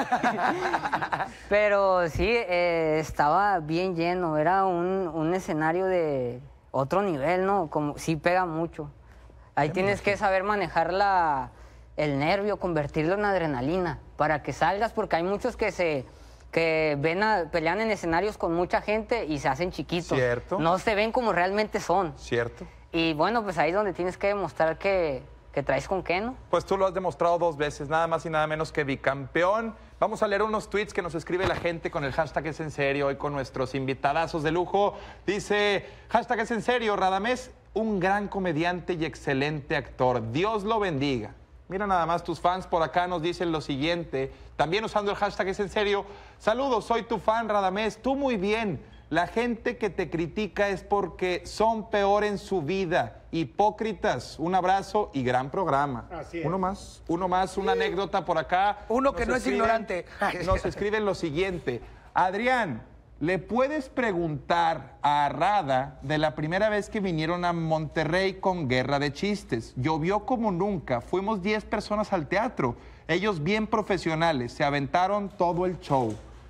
Pero sí, estaba bien lleno. Era un escenario de otro nivel, ¿no? Como, sí pega mucho. Ahí tienes que saber manejar el nervio, convertirlo en adrenalina para que salgas, porque hay muchos que se que pelean en escenarios con mucha gente y se hacen chiquitos. Cierto. No se ven como realmente son. Cierto. Y bueno, pues ahí es donde tienes que demostrar que traes con qué, ¿no? Pues tú lo has demostrado 2 veces, nada más y nada menos que bicampeón. Vamos a leer unos tweets que nos escribe la gente con el hashtag Es En Serio, hoy con nuestros invitadazos de lujo. Dice, hashtag Es En Serio, Radamés, un gran comediante y excelente actor. Dios lo bendiga. Mira nada más, tus fans por acá nos dicen lo siguiente, también usando el hashtag Es En Serio. Saludos, soy tu fan, Radamés, tú muy bien. La gente que te critica es porque son peor en su vida. Hipócritas. Un abrazo y gran programa. Así es. Uno más, una anécdota por acá. Uno que no es ignorante. Nos escriben lo siguiente. Adrián, ¿le puedes preguntar a Rada de la primera vez que vinieron a Monterrey con Guerra de Chistes? Llovió como nunca. Fuimos 10 personas al teatro. Ellos bien profesionales. Se aventaron todo el show.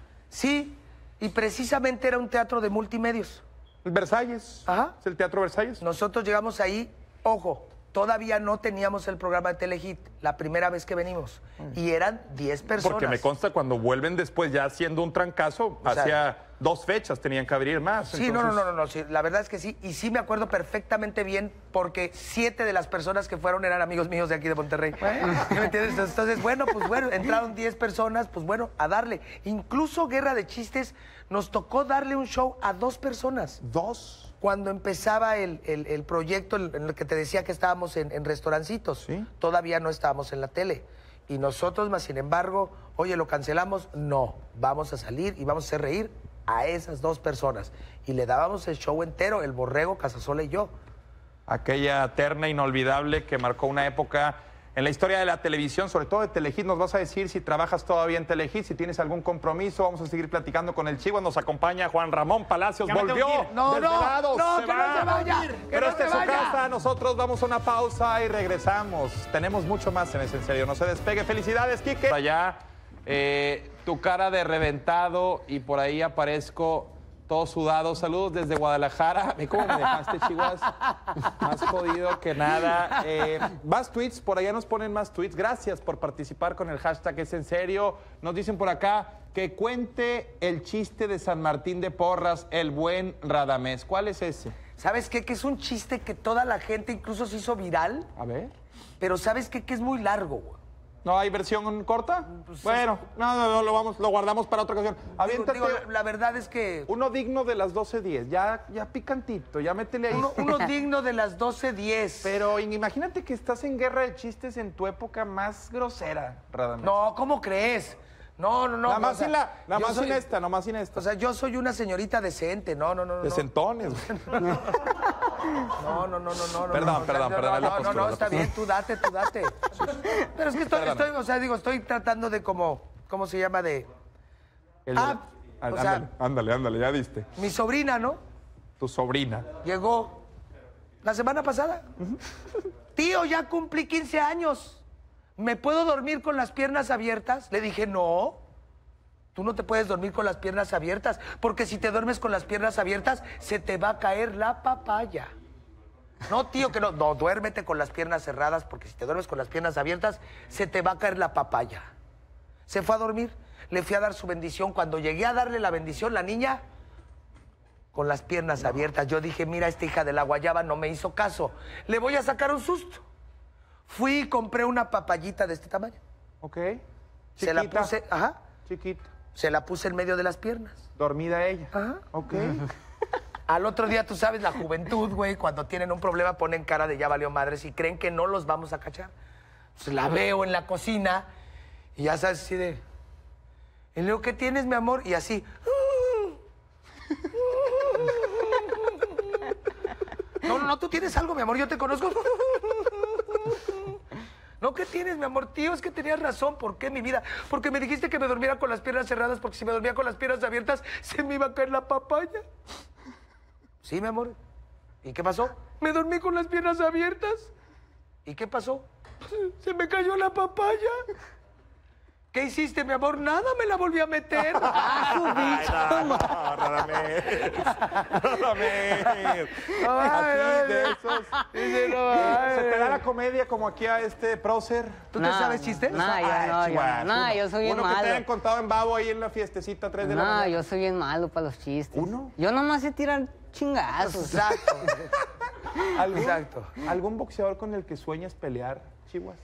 Sí, y precisamente era un teatro de multimedios. Versalles. Ajá. ¿Es el Teatro Versalles? Nosotros llegamos ahí, ojo, todavía no teníamos el programa de Telehit, la primera vez que venimos. Y eran 10 personas. Porque me consta cuando vuelven después ya haciendo un trancazo, O sea, hacia 2 fechas tenían que abrir más. Sí, entonces... no, sí, la verdad es que sí. Y sí me acuerdo perfectamente bien porque 7 de las personas que fueron eran amigos míos de aquí de Monterrey. ¿Me entiendes? Entonces, bueno, entraron 10 personas, pues bueno, a darle. Incluso Guerra de Chistes nos tocó darle un show a 2 personas. ¿2? Cuando empezaba el proyecto en el que te decía que estábamos en restaurancitos, ¿Sí? Todavía no estábamos en la tele. Y nosotros, más sin embargo, oye, ¿lo cancelamos? No, vamos a salir y vamos a hacer reír a esas 2 personas. Y le dábamos el show entero, el Borrego, Casasola y yo. Aquella terna inolvidable que marcó una época en la historia de la televisión, sobre todo de Telehit. Nos vas a decir si trabajas todavía en Telehit, si tienes algún compromiso. Vamos a seguir platicando con el Chivo. Nos acompaña Juan Ramón Palacios. Ya me tengo Volvió. que ir. No, Desvelados. no, Se que va. no se vaya, que Pero no esta se es su vaya. casa. Nosotros damos una pausa y regresamos. Tenemos mucho más en ese En Serio. No se despegue. Felicidades, Quique. Allá, tu cara de reventado y por ahí aparezco todo sudado. Saludos desde Guadalajara. Ve cómo me dejaste, Chihuas. Más jodido que nada. Más tweets, por allá nos ponen más tweets. Gracias por participar con el hashtag Es En Serio. Nos dicen por acá que cuente el chiste de San Martín de Porras, el buen Radamés. ¿Cuál es ese? ¿Sabes qué? Que es un chiste que toda la gente incluso se hizo viral, A ver. pero ¿sabes qué? Que es muy largo, güey. ¿No hay versión corta? Pues bueno, no, lo guardamos para otra ocasión. Aviéntate Digo, la verdad es que uno digno de las 12:10. Ya picantito, ya métele ahí. uno digno de las 12:10. Pero imagínate que estás en Guerra de Chistes en tu época más grosera, Radamés. No, ¿cómo crees? No. Nada más o sea, sin la, nada yo más soy- sin esta, nomás sin esta. O sea, yo soy una señorita decente. No. de centones. güey. No. Perdón, No, está bien, tú date. Pero es que estoy tratando de como, ¿cómo se llama? Ándale, ya diste. Mi sobrina, ¿no? Tu sobrina. Llegó la semana pasada. Tío, ya cumplí 15 años. ¿Me puedo dormir con las piernas abiertas? Le dije, no. Tú no te puedes dormir con las piernas abiertas, porque si te duermes con las piernas abiertas, se te va a caer la papaya. No, tío, que no. No, duérmete con las piernas cerradas, porque si te duermes con las piernas abiertas, se te va a caer la papaya. Se fue a dormir, le fui a dar su bendición. Cuando llegué a darle la bendición, la niña, con las piernas abiertas, yo dije, mira, esta hija de la guayaba no me hizo caso. Le voy a sacar un susto. Fui y compré una papayita de este tamaño. Ok. Se la Chiquita. puse, Chiquita. se la puse en medio de las piernas. Dormida ella. Ajá. Ok. Al otro día, tú sabes, la juventud, güey, cuando tienen un problema ponen cara de ya valió madres y creen que no los vamos a cachar. Entonces la veo en la cocina y ya sabes así de... Y le digo, ¿qué tienes, mi amor? Y así... No, tú tienes algo, mi amor, yo te conozco. No, ¿qué tienes, mi amor? Tío, es que tenías razón. ¿Por qué, mi vida? Porque me dijiste que me dormiera con las piernas cerradas, porque si me dormía con las piernas abiertas, se me iba a caer la papaya. Sí, mi amor. ¿Y qué pasó? Me dormí con las piernas abiertas. ¿Y qué pasó? Se me cayó la papaya. ¿Qué hiciste, mi amor? Nada, me la volví a meter. Ay, no, Radamés. Aquí, de esos. Dice, no, ¿Se te da la comedia como aquí a este prócer? ¿Tú te sabes chistes? Yo soy bien Uno que te malo. hayan contado en Babo ahí en la fiestecita 3 de la mañana. Yo soy bien malo para los chistes. ¿Uno? Yo nomás sé tirar chingazos. Exacto. Exacto. ¿Algún boxeador con el que sueñas pelear, Chihuas?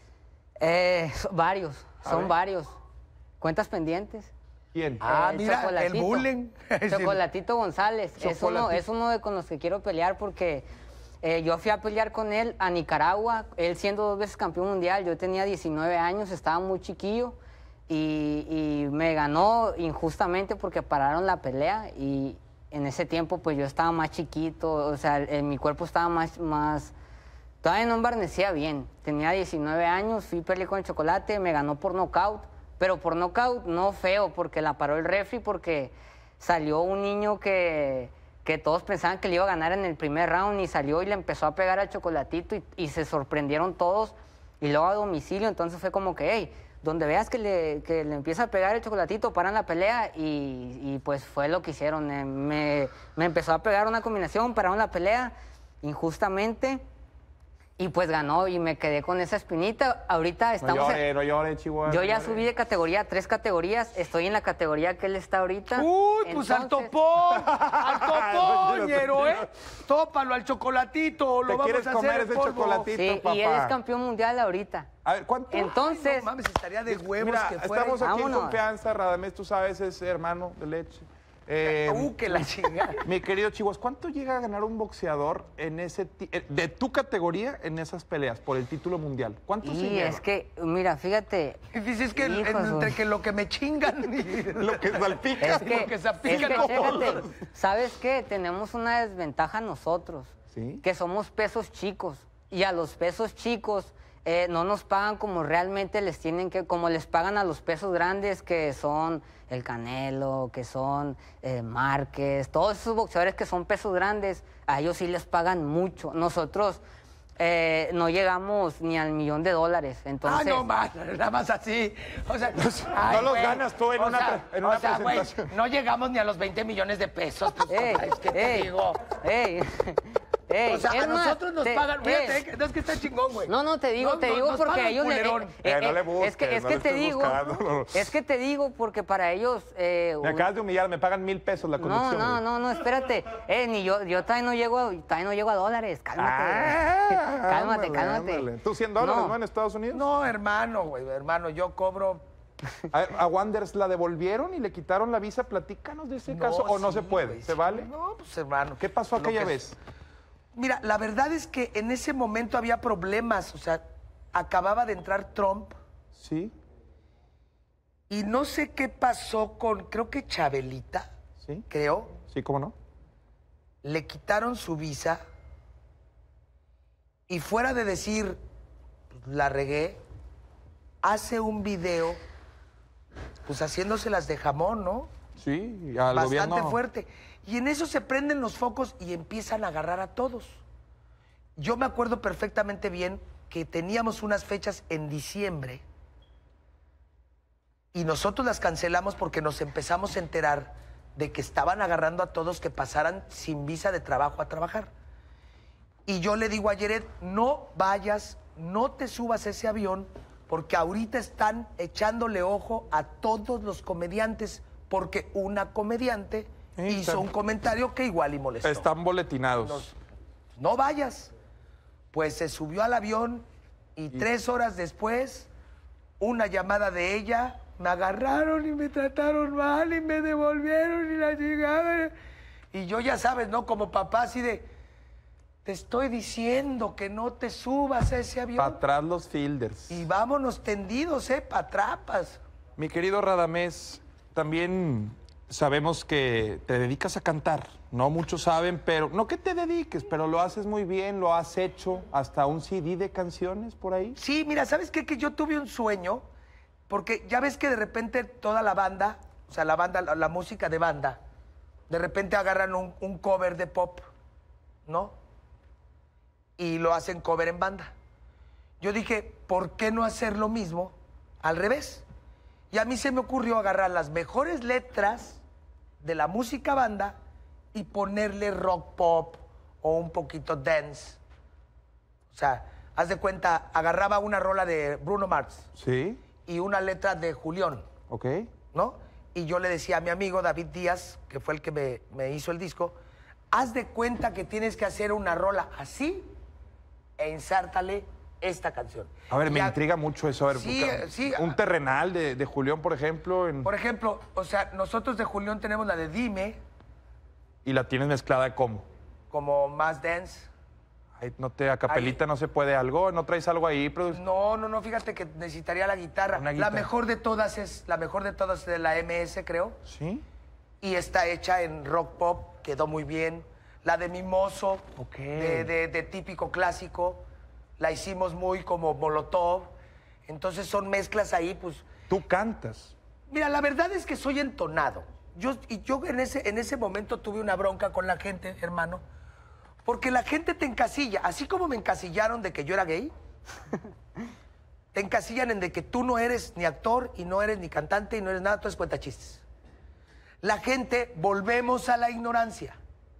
Varios, son varios. ¿Cuentas pendientes? ¿Quién? Mira, el Chocolatito. bullying. Chocolatito González. Es uno de con los que quiero pelear porque yo fui a pelear con él a Nicaragua, él siendo 2 veces campeón mundial. Yo tenía 19 años, estaba muy chiquillo y me ganó injustamente porque pararon la pelea y en ese tiempo pues yo estaba más chiquito, o sea, mi cuerpo estaba más todavía no embarnecía bien. Tenía 19 años, fui a pelear con el Chocolate, me ganó por nocaut. Pero por nocaut no feo, porque la paró el refri, porque salió un niño que todos pensaban que le iba a ganar en el primer round y salió y le empezó a pegar al Chocolatito y se sorprendieron todos y luego a domicilio. Entonces fue como que, hey, donde veas que le empieza a pegar el Chocolatito, paran la pelea y pues fue lo que hicieron. Me empezó a pegar una combinación, pararon la pelea injustamente. Y pues ganó y me quedé con esa espinita. Ahorita estamos... No llore, Chihuahua. Yo ya subí de categoría, 3 categorías. Estoy en la categoría que él está ahorita. Uy, pues al topón, ñero, ¿eh? Tópalo al Chocolatito, lo vamos a hacer comer en ese polvo. Chocolatito, Sí, papá? y él es campeón mundial ahorita. A ver, ¿cuánto? Entonces... No mames, estaría de huevos Mira, que fuera. estamos aquí en Vámonos. confianza, Radamés, tú sabes, es hermano de leche. Que la chingada. Mi querido Chihuas, ¿cuánto llega a ganar un boxeador en de tu categoría en esas peleas por el título mundial? ¿Cuánto se Y lleva? es que, mira, fíjate... Dices que Hijos, entre que lo que me chingan y Lo que salpica. Es que, Lo que salpica, es que, no. chécate, ¿sabes qué? Tenemos una desventaja nosotros, ¿Sí? que somos pesos chicos. Y a los pesos chicos no nos pagan como realmente les tienen que, como les pagan a los pesos grandes, que son el Canelo, que son Márquez, todos esos boxeadores que son pesos grandes, a ellos sí les pagan mucho. Nosotros no llegamos ni al $1,000,000, entonces... no más, nada más así. O sea, no los ganas tú en una presentación. Güey, no llegamos ni a los 20 millones de pesos. Pues, es que te digo. O sea, a nosotros nos pagan. Fíjate, no es que está chingón, güey. No, te digo nos porque pagan ellos culerón. No le busques, es que no le te estés digo, buscando. es que te digo porque para ellos Me acabas de humillar, me pagan $1,000 la conducción. no, espérate. Ni yo todavía no llego a dólares. Cálmate. Cálmate. Ándale. ¿Tú $100, no, en Estados Unidos? No, hermano, güey, hermano, yo cobro. ¿A Wanders la devolvieron y le quitaron la visa? Platícanos de ese caso. ¿O no sí, se puede? güey, ¿Se sí. vale? No, pues hermano. ¿Qué pasó lo aquella que- vez? Mira, la verdad es que en ese momento había problemas. O sea, acababa de entrar Trump Sí, y no sé qué pasó con, creo que Chabelita, sí, creo, sí, ¿cómo no? le quitaron su visa y fuera de decir, la regué, hace un video, pues haciéndoselas de jamón, ¿no? Sí, al Bastante gobierno... fuerte. Y en eso se prenden los focos y empiezan a agarrar a todos. Yo me acuerdo perfectamente bien que teníamos unas fechas en diciembre y nosotros las cancelamos porque nos empezamos a enterar de que estaban agarrando a todos que pasaran sin visa de trabajo a trabajar. Y yo le digo a Jared, no vayas, no te subas a ese avión porque ahorita están echándole ojo a todos los comediantes porque una comediante hizo un comentario que igual y molestó. Están boletinados. No vayas. Pues se subió al avión y 3 horas después, una llamada de ella, me agarraron y me trataron mal y me devolvieron y la chingada. Y yo ya sabes, ¿no? Como papá así de, te estoy diciendo que no te subas a ese avión. Para atrás los fielders. Y vámonos tendidos, pa' trapas. Mi querido Radamés, también sabemos que te dedicas a cantar. No muchos saben, pero no que te dediques, pero lo haces muy bien, lo has hecho hasta un CD de canciones por ahí. Sí, mira, ¿sabes qué? Que yo tuve un sueño, porque ya ves que de repente toda la banda, o sea, la música de banda, de repente agarran un cover de pop, ¿no? Y lo hacen cover en banda. Yo dije, ¿por qué no hacer lo mismo al revés? Y a mí se me ocurrió agarrar las mejores letras de la música banda y ponerle rock pop o un poquito dance. O sea, haz de cuenta, agarraba una rola de Bruno Mars. Sí. Y una letra de Julián. Ok. ¿No? Y yo le decía a mi amigo David Díaz, que fue el que me hizo el disco, haz de cuenta que tienes que hacer una rola así e ensártale esta canción. A ver, me Y intriga mucho eso. A ver, Sí, sí. un terrenal de Julián, por ejemplo. Por ejemplo, o sea, nosotros de Julián tenemos la de Dime, Y la tienes mezclada como. como más dance. Ay, no te, a capelita no se puede algo, ¿no traes algo ahí? No, fíjate que necesitaría la guitarra. Una guitarra. La mejor de todas es de la MS, creo. ¿Sí? Y está hecha en rock pop, quedó muy bien. La de Mimoso, Ok. de típico clásico, la hicimos muy como Molotov. Entonces son mezclas ahí, pues. Tú cantas. Mira, la verdad es que soy entonado. Yo en ese momento tuve una bronca con la gente, hermano, porque la gente te encasilla, así como me encasillaron de que yo era gay, te encasillan en de que tú no eres ni actor y no eres ni cantante y no eres nada, tú eres cuentachistes. La gente, volvemos a la ignorancia.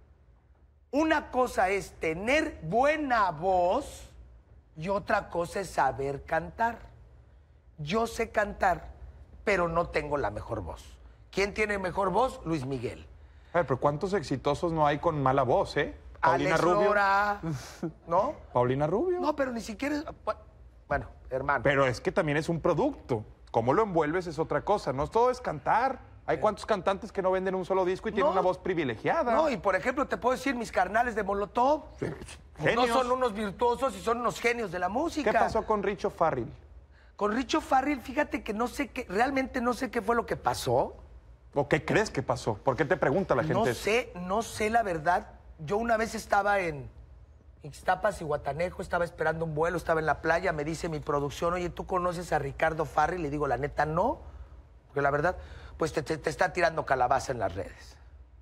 Una cosa es tener buena voz y otra cosa es saber cantar. Yo sé cantar, pero no tengo la mejor voz. ¿Quién tiene mejor voz? Luis Miguel. A ver, pero ¿cuántos exitosos no hay con mala voz, eh? Paulina Alex Rubio. Lora, ¿no? Paulina Rubio. No, pero ni siquiera es... Bueno, hermano. Pero es que también es un producto. Cómo lo envuelves es otra cosa. No todo es cantar. Hay cuántos cantantes que no venden un solo disco y tienen No. una voz privilegiada. No, y por ejemplo, te puedo decir mis carnales de Molotov. Genios. No son unos virtuosos y son unos genios de la música. ¿Qué pasó con Richo Farrell? Con Richo Farrell, fíjate que no sé qué, realmente no sé qué fue lo que pasó. ¿O qué crees que pasó? ¿Por qué te pregunta la gente eso? No sé la verdad. Yo una vez estaba en Ixtapas y Guatanejo, estaba esperando un vuelo, estaba en la playa, me dice mi producción, oye, ¿tú conoces a Ricardo Farrell? Le digo, la neta, no. Porque la verdad, pues te está tirando calabaza en las redes.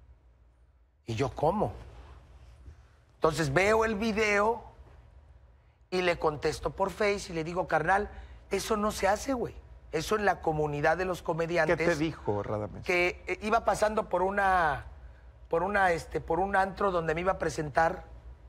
Y yo, ¿cómo? Entonces veo el video y le contesto por Face y le digo, carnal, eso no se hace, güey. Eso en la comunidad de los comediantes. ¿Qué te dijo, Radamés? Que iba pasando por un antro donde me iba a presentar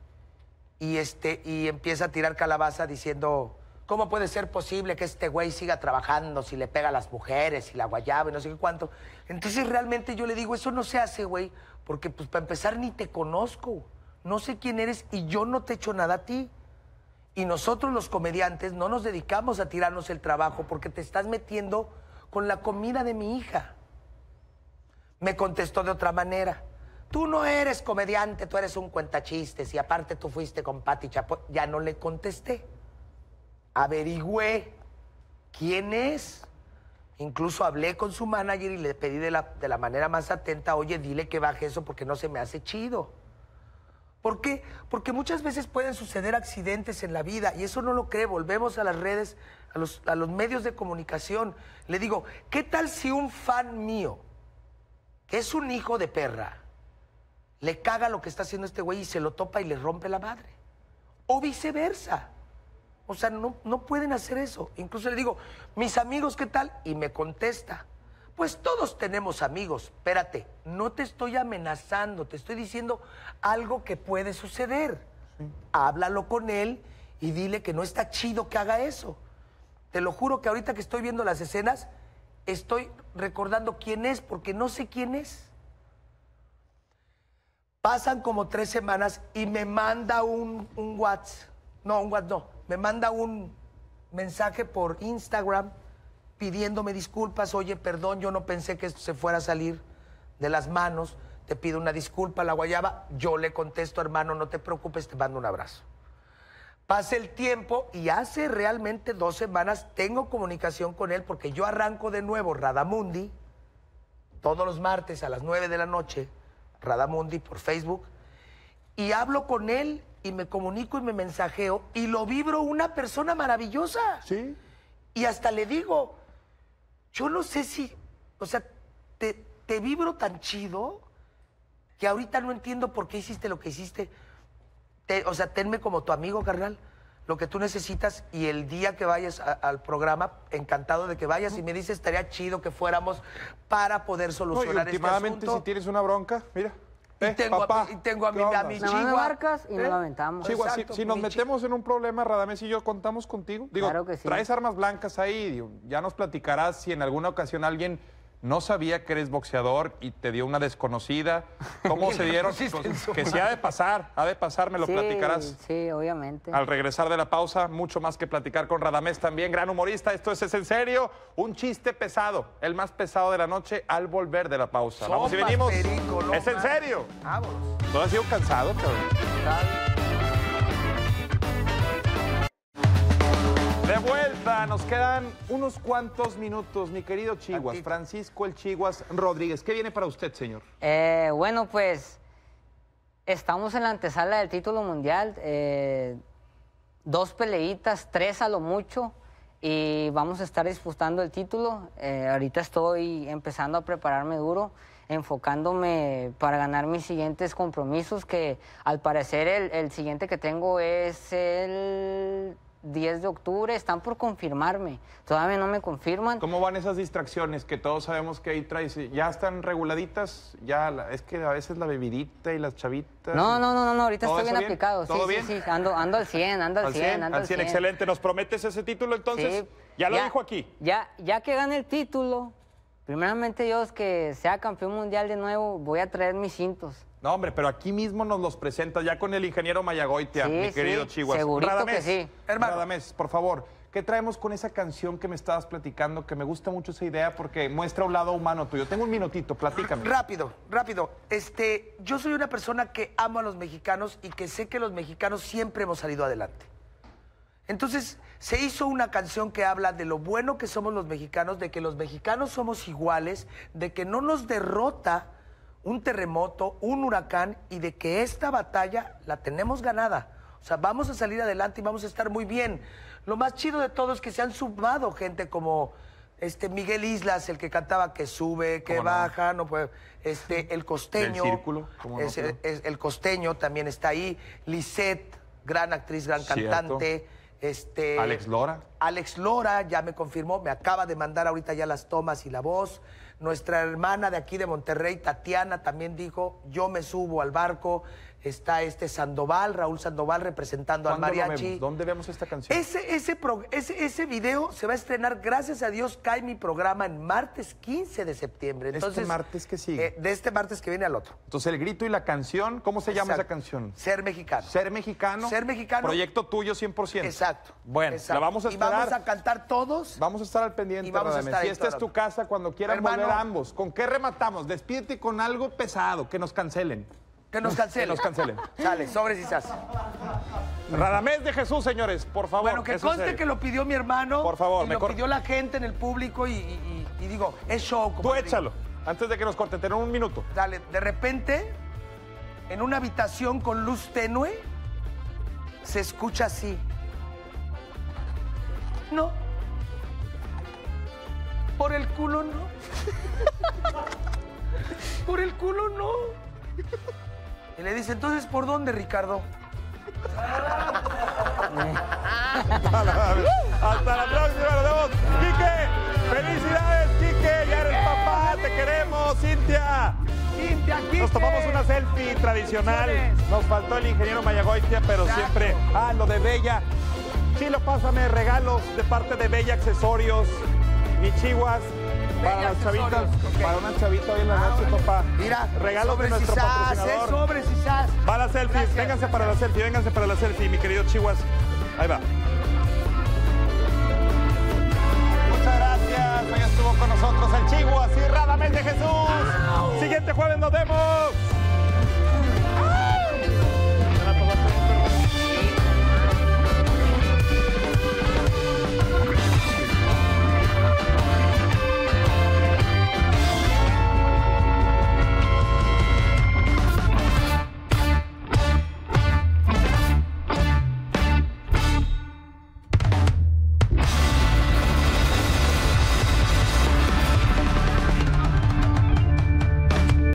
y empieza a tirar calabaza diciendo, ¿cómo puede ser posible que este güey siga trabajando si le pega a las mujeres y la guayaba y no sé qué cuánto? Entonces realmente yo le digo, eso no se hace, güey, porque pues para empezar ni te conozco, no sé quién eres y yo no te echo nada a ti. Y nosotros los comediantes no nos dedicamos a tirarnos el trabajo porque te estás metiendo con la comida de mi hija. Me contestó de otra manera. Tú no eres comediante, tú eres un cuentachistes y aparte tú fuiste con Pati Chapoy. Ya no le contesté. Averigüé quién es. Incluso hablé con su manager y le pedí de la manera más atenta, oye, dile que baje eso porque no se me hace chido. ¿Por qué? Porque muchas veces pueden suceder accidentes en la vida y eso no lo cree. Volvemos a las redes, a los medios de comunicación. Le digo, ¿qué tal si un fan mío, que es un hijo de perra, le caga lo que está haciendo este güey y se lo topa y le rompe la madre? O viceversa. O sea, no pueden hacer eso. Incluso le digo, mis amigos, ¿qué tal? Y me contesta, pues todos tenemos amigos. Espérate, no te estoy amenazando, te estoy diciendo algo que puede suceder. Sí. Háblalo con él y dile que no está chido que haga eso. Te lo juro que ahorita que estoy viendo las escenas, estoy recordando quién es, porque no sé quién es. Pasan como 3 semanas y me manda un WhatsApp. No, un WhatsApp no. Me manda un mensaje por Instagram pidiéndome disculpas. Oye, perdón, yo no pensé que esto se fuera a salir de las manos. Te pido una disculpa, la guayaba. Yo le contesto, hermano, no te preocupes, te mando un abrazo. Pasa el tiempo y hace realmente 2 semanas tengo comunicación con él porque yo arranco de nuevo Radamundi todos los martes a las 9 de la noche, Radamundi por Facebook, y hablo con él y me comunico y me mensajeo y lo vibro una persona maravillosa. Sí. Y hasta le digo, yo no sé si, o sea, te vibro tan chido que ahorita no entiendo por qué hiciste lo que hiciste. O sea, tenme como tu amigo, carnal. lo que tú necesitas y el día que vayas al programa, encantado de que vayas y me dices, estaría chido que fuéramos para poder solucionar este últimamente, asunto. si tienes una bronca, mira. Y tengo a mi Nada más Chihuahua. me marcas y nos aventamos. Chihuahua, Exacto, si nos mi metemos en un problema, Radamés y yo contamos contigo. Digo, Claro que sí. traes armas blancas ahí, digo, ya nos platicarás si en alguna ocasión alguien no sabía que eres boxeador y te dio una desconocida. ¿Cómo se dieron? Que sí ha de pasar, me lo Sí, platicarás. Sí, obviamente. Al regresar de la pausa, mucho más que platicar con Radamés también, gran humorista. Esto es En Serio, un chiste pesado, el más pesado de la noche al volver de la pausa. Vamos y Sopas, venimos. perico, no Es En mames. Serio. Vámonos. ¿Tú has sido cansado, cabrón? De vuelta, nos quedan unos cuantos minutos, mi querido Chihuas, Francisco el Chihuas Rodríguez. ¿Qué viene para usted, señor? Bueno, pues estamos en la antesala del título mundial. 2 peleitas, 3 a lo mucho. Y vamos a estar disputando el título. Ahorita estoy empezando a prepararme duro, enfocándome para ganar mis siguientes compromisos, que al parecer el siguiente que tengo es el 10 de octubre, están por confirmarme. Todavía no me confirman. ¿Cómo van esas distracciones que todos sabemos que ahí traes? ¿Ya están reguladitas? Es que a veces la bebidita y las chavitas... No, ahorita ¿Todo estoy bien eso aplicado. ¿Todo sí, bien? sí, ando al 100, ando al 100, ando al 100. Excelente. ¿Nos prometes ese título entonces? Sí. Ya lo dijo aquí. Ya que gane el título, primeramente Dios, que sea campeón mundial de nuevo, voy a traer mis cintos. No, hombre, pero aquí mismo nos los presentas ya con el ingeniero Mayagoitia, Sí, mi querido sí, Chihuas. segurito Radamés, que sí. Hermano. Radamés, por favor, ¿qué traemos con esa canción que me estabas platicando? Que me gusta mucho esa idea porque muestra un lado humano tuyo. Tengo un minutito, platícame. Rápido. Yo soy una persona que amo a los mexicanos y que sé que los mexicanos siempre hemos salido adelante. Entonces, se hizo una canción que habla de lo bueno que somos los mexicanos, de que los mexicanos somos iguales, de que no nos derrota un terremoto, un huracán, y de que esta batalla la tenemos ganada. O sea, vamos a salir adelante y vamos a estar muy bien. Lo más chido de todo es que se han sumado gente como Miguel Islas, el que cantaba que sube, que baja, no puede, el costeño. Del Círculo, ¿cómo no? El costeño también está ahí. Lisette, gran actriz, gran Cierto. cantante. Alex Lora. Alex Lora ya me confirmó, me acaba de mandar ahorita ya las tomas y la voz. Nuestra hermana de aquí de Monterrey, Tatiana, también dijo, yo me subo al barco. Está Sandoval, Raúl Sandoval, representando al ¿Cuándo lo mariachi. vemos? ¿Dónde vemos esta canción? Ese video se va a estrenar, gracias a Dios, cae mi programa en martes 15 de septiembre. Entonces, ¿Este martes que sigue? De este martes que viene al otro. Entonces, el grito y la canción, ¿cómo se llama esa Exacto. canción? Ser mexicano. Ser mexicano. Ser mexicano. Proyecto tuyo 100%. Exacto. Bueno, exacto. la vamos a Y esperar. vamos a cantar todos. Vamos a estar al pendiente, Y vamos a Radamés. estar ahí Si esta es toda tu la- casa, cuando quieran Hermano. volver ambos, ¿con qué rematamos? Despídete con algo pesado, que nos cancelen. Que nos cancelen. Que nos cancelen. Sale, sobres y sas. Radamés de Jesús, señores, por favor. Bueno, que eso es conste serio. que lo pidió mi hermano. Por favor, y me lo pidió la gente en el público y digo, es show. Tú compadre. échalo, antes de que nos corten, tenemos un minuto. Dale, de repente, en una habitación con luz tenue, se escucha así. No. Por el culo no. Por el culo no. Y le dice, entonces, ¿por dónde, Ricardo? Hasta la próxima, nos vemos. Quique, felicidades, Quique, ya eres papá, te queremos, Cintia. Cintia, Quique. Nos tomamos una selfie tradicional. Bendiciones. Nos faltó el ingeniero Mayagoitia, pero Exacto. siempre. Lo de Bella. Chilo, pásame regalos de parte de Bella Accesorios. Mi Chihuas. Para Bella las chavitas. Accesorios, ok. Para una chavita hoy en la noche, órale. papá. Mira, Regalos de sobres y nuestro sas, patrocinador. sobres y sas. Va la selfie, Gracias, vénganse gracias. para la selfie, mi querido Chihuas. Ahí va. Muchas gracias. Hoy estuvo con nosotros el Chihuas y Radamés de Jesús. Siguiente jueves nos vemos.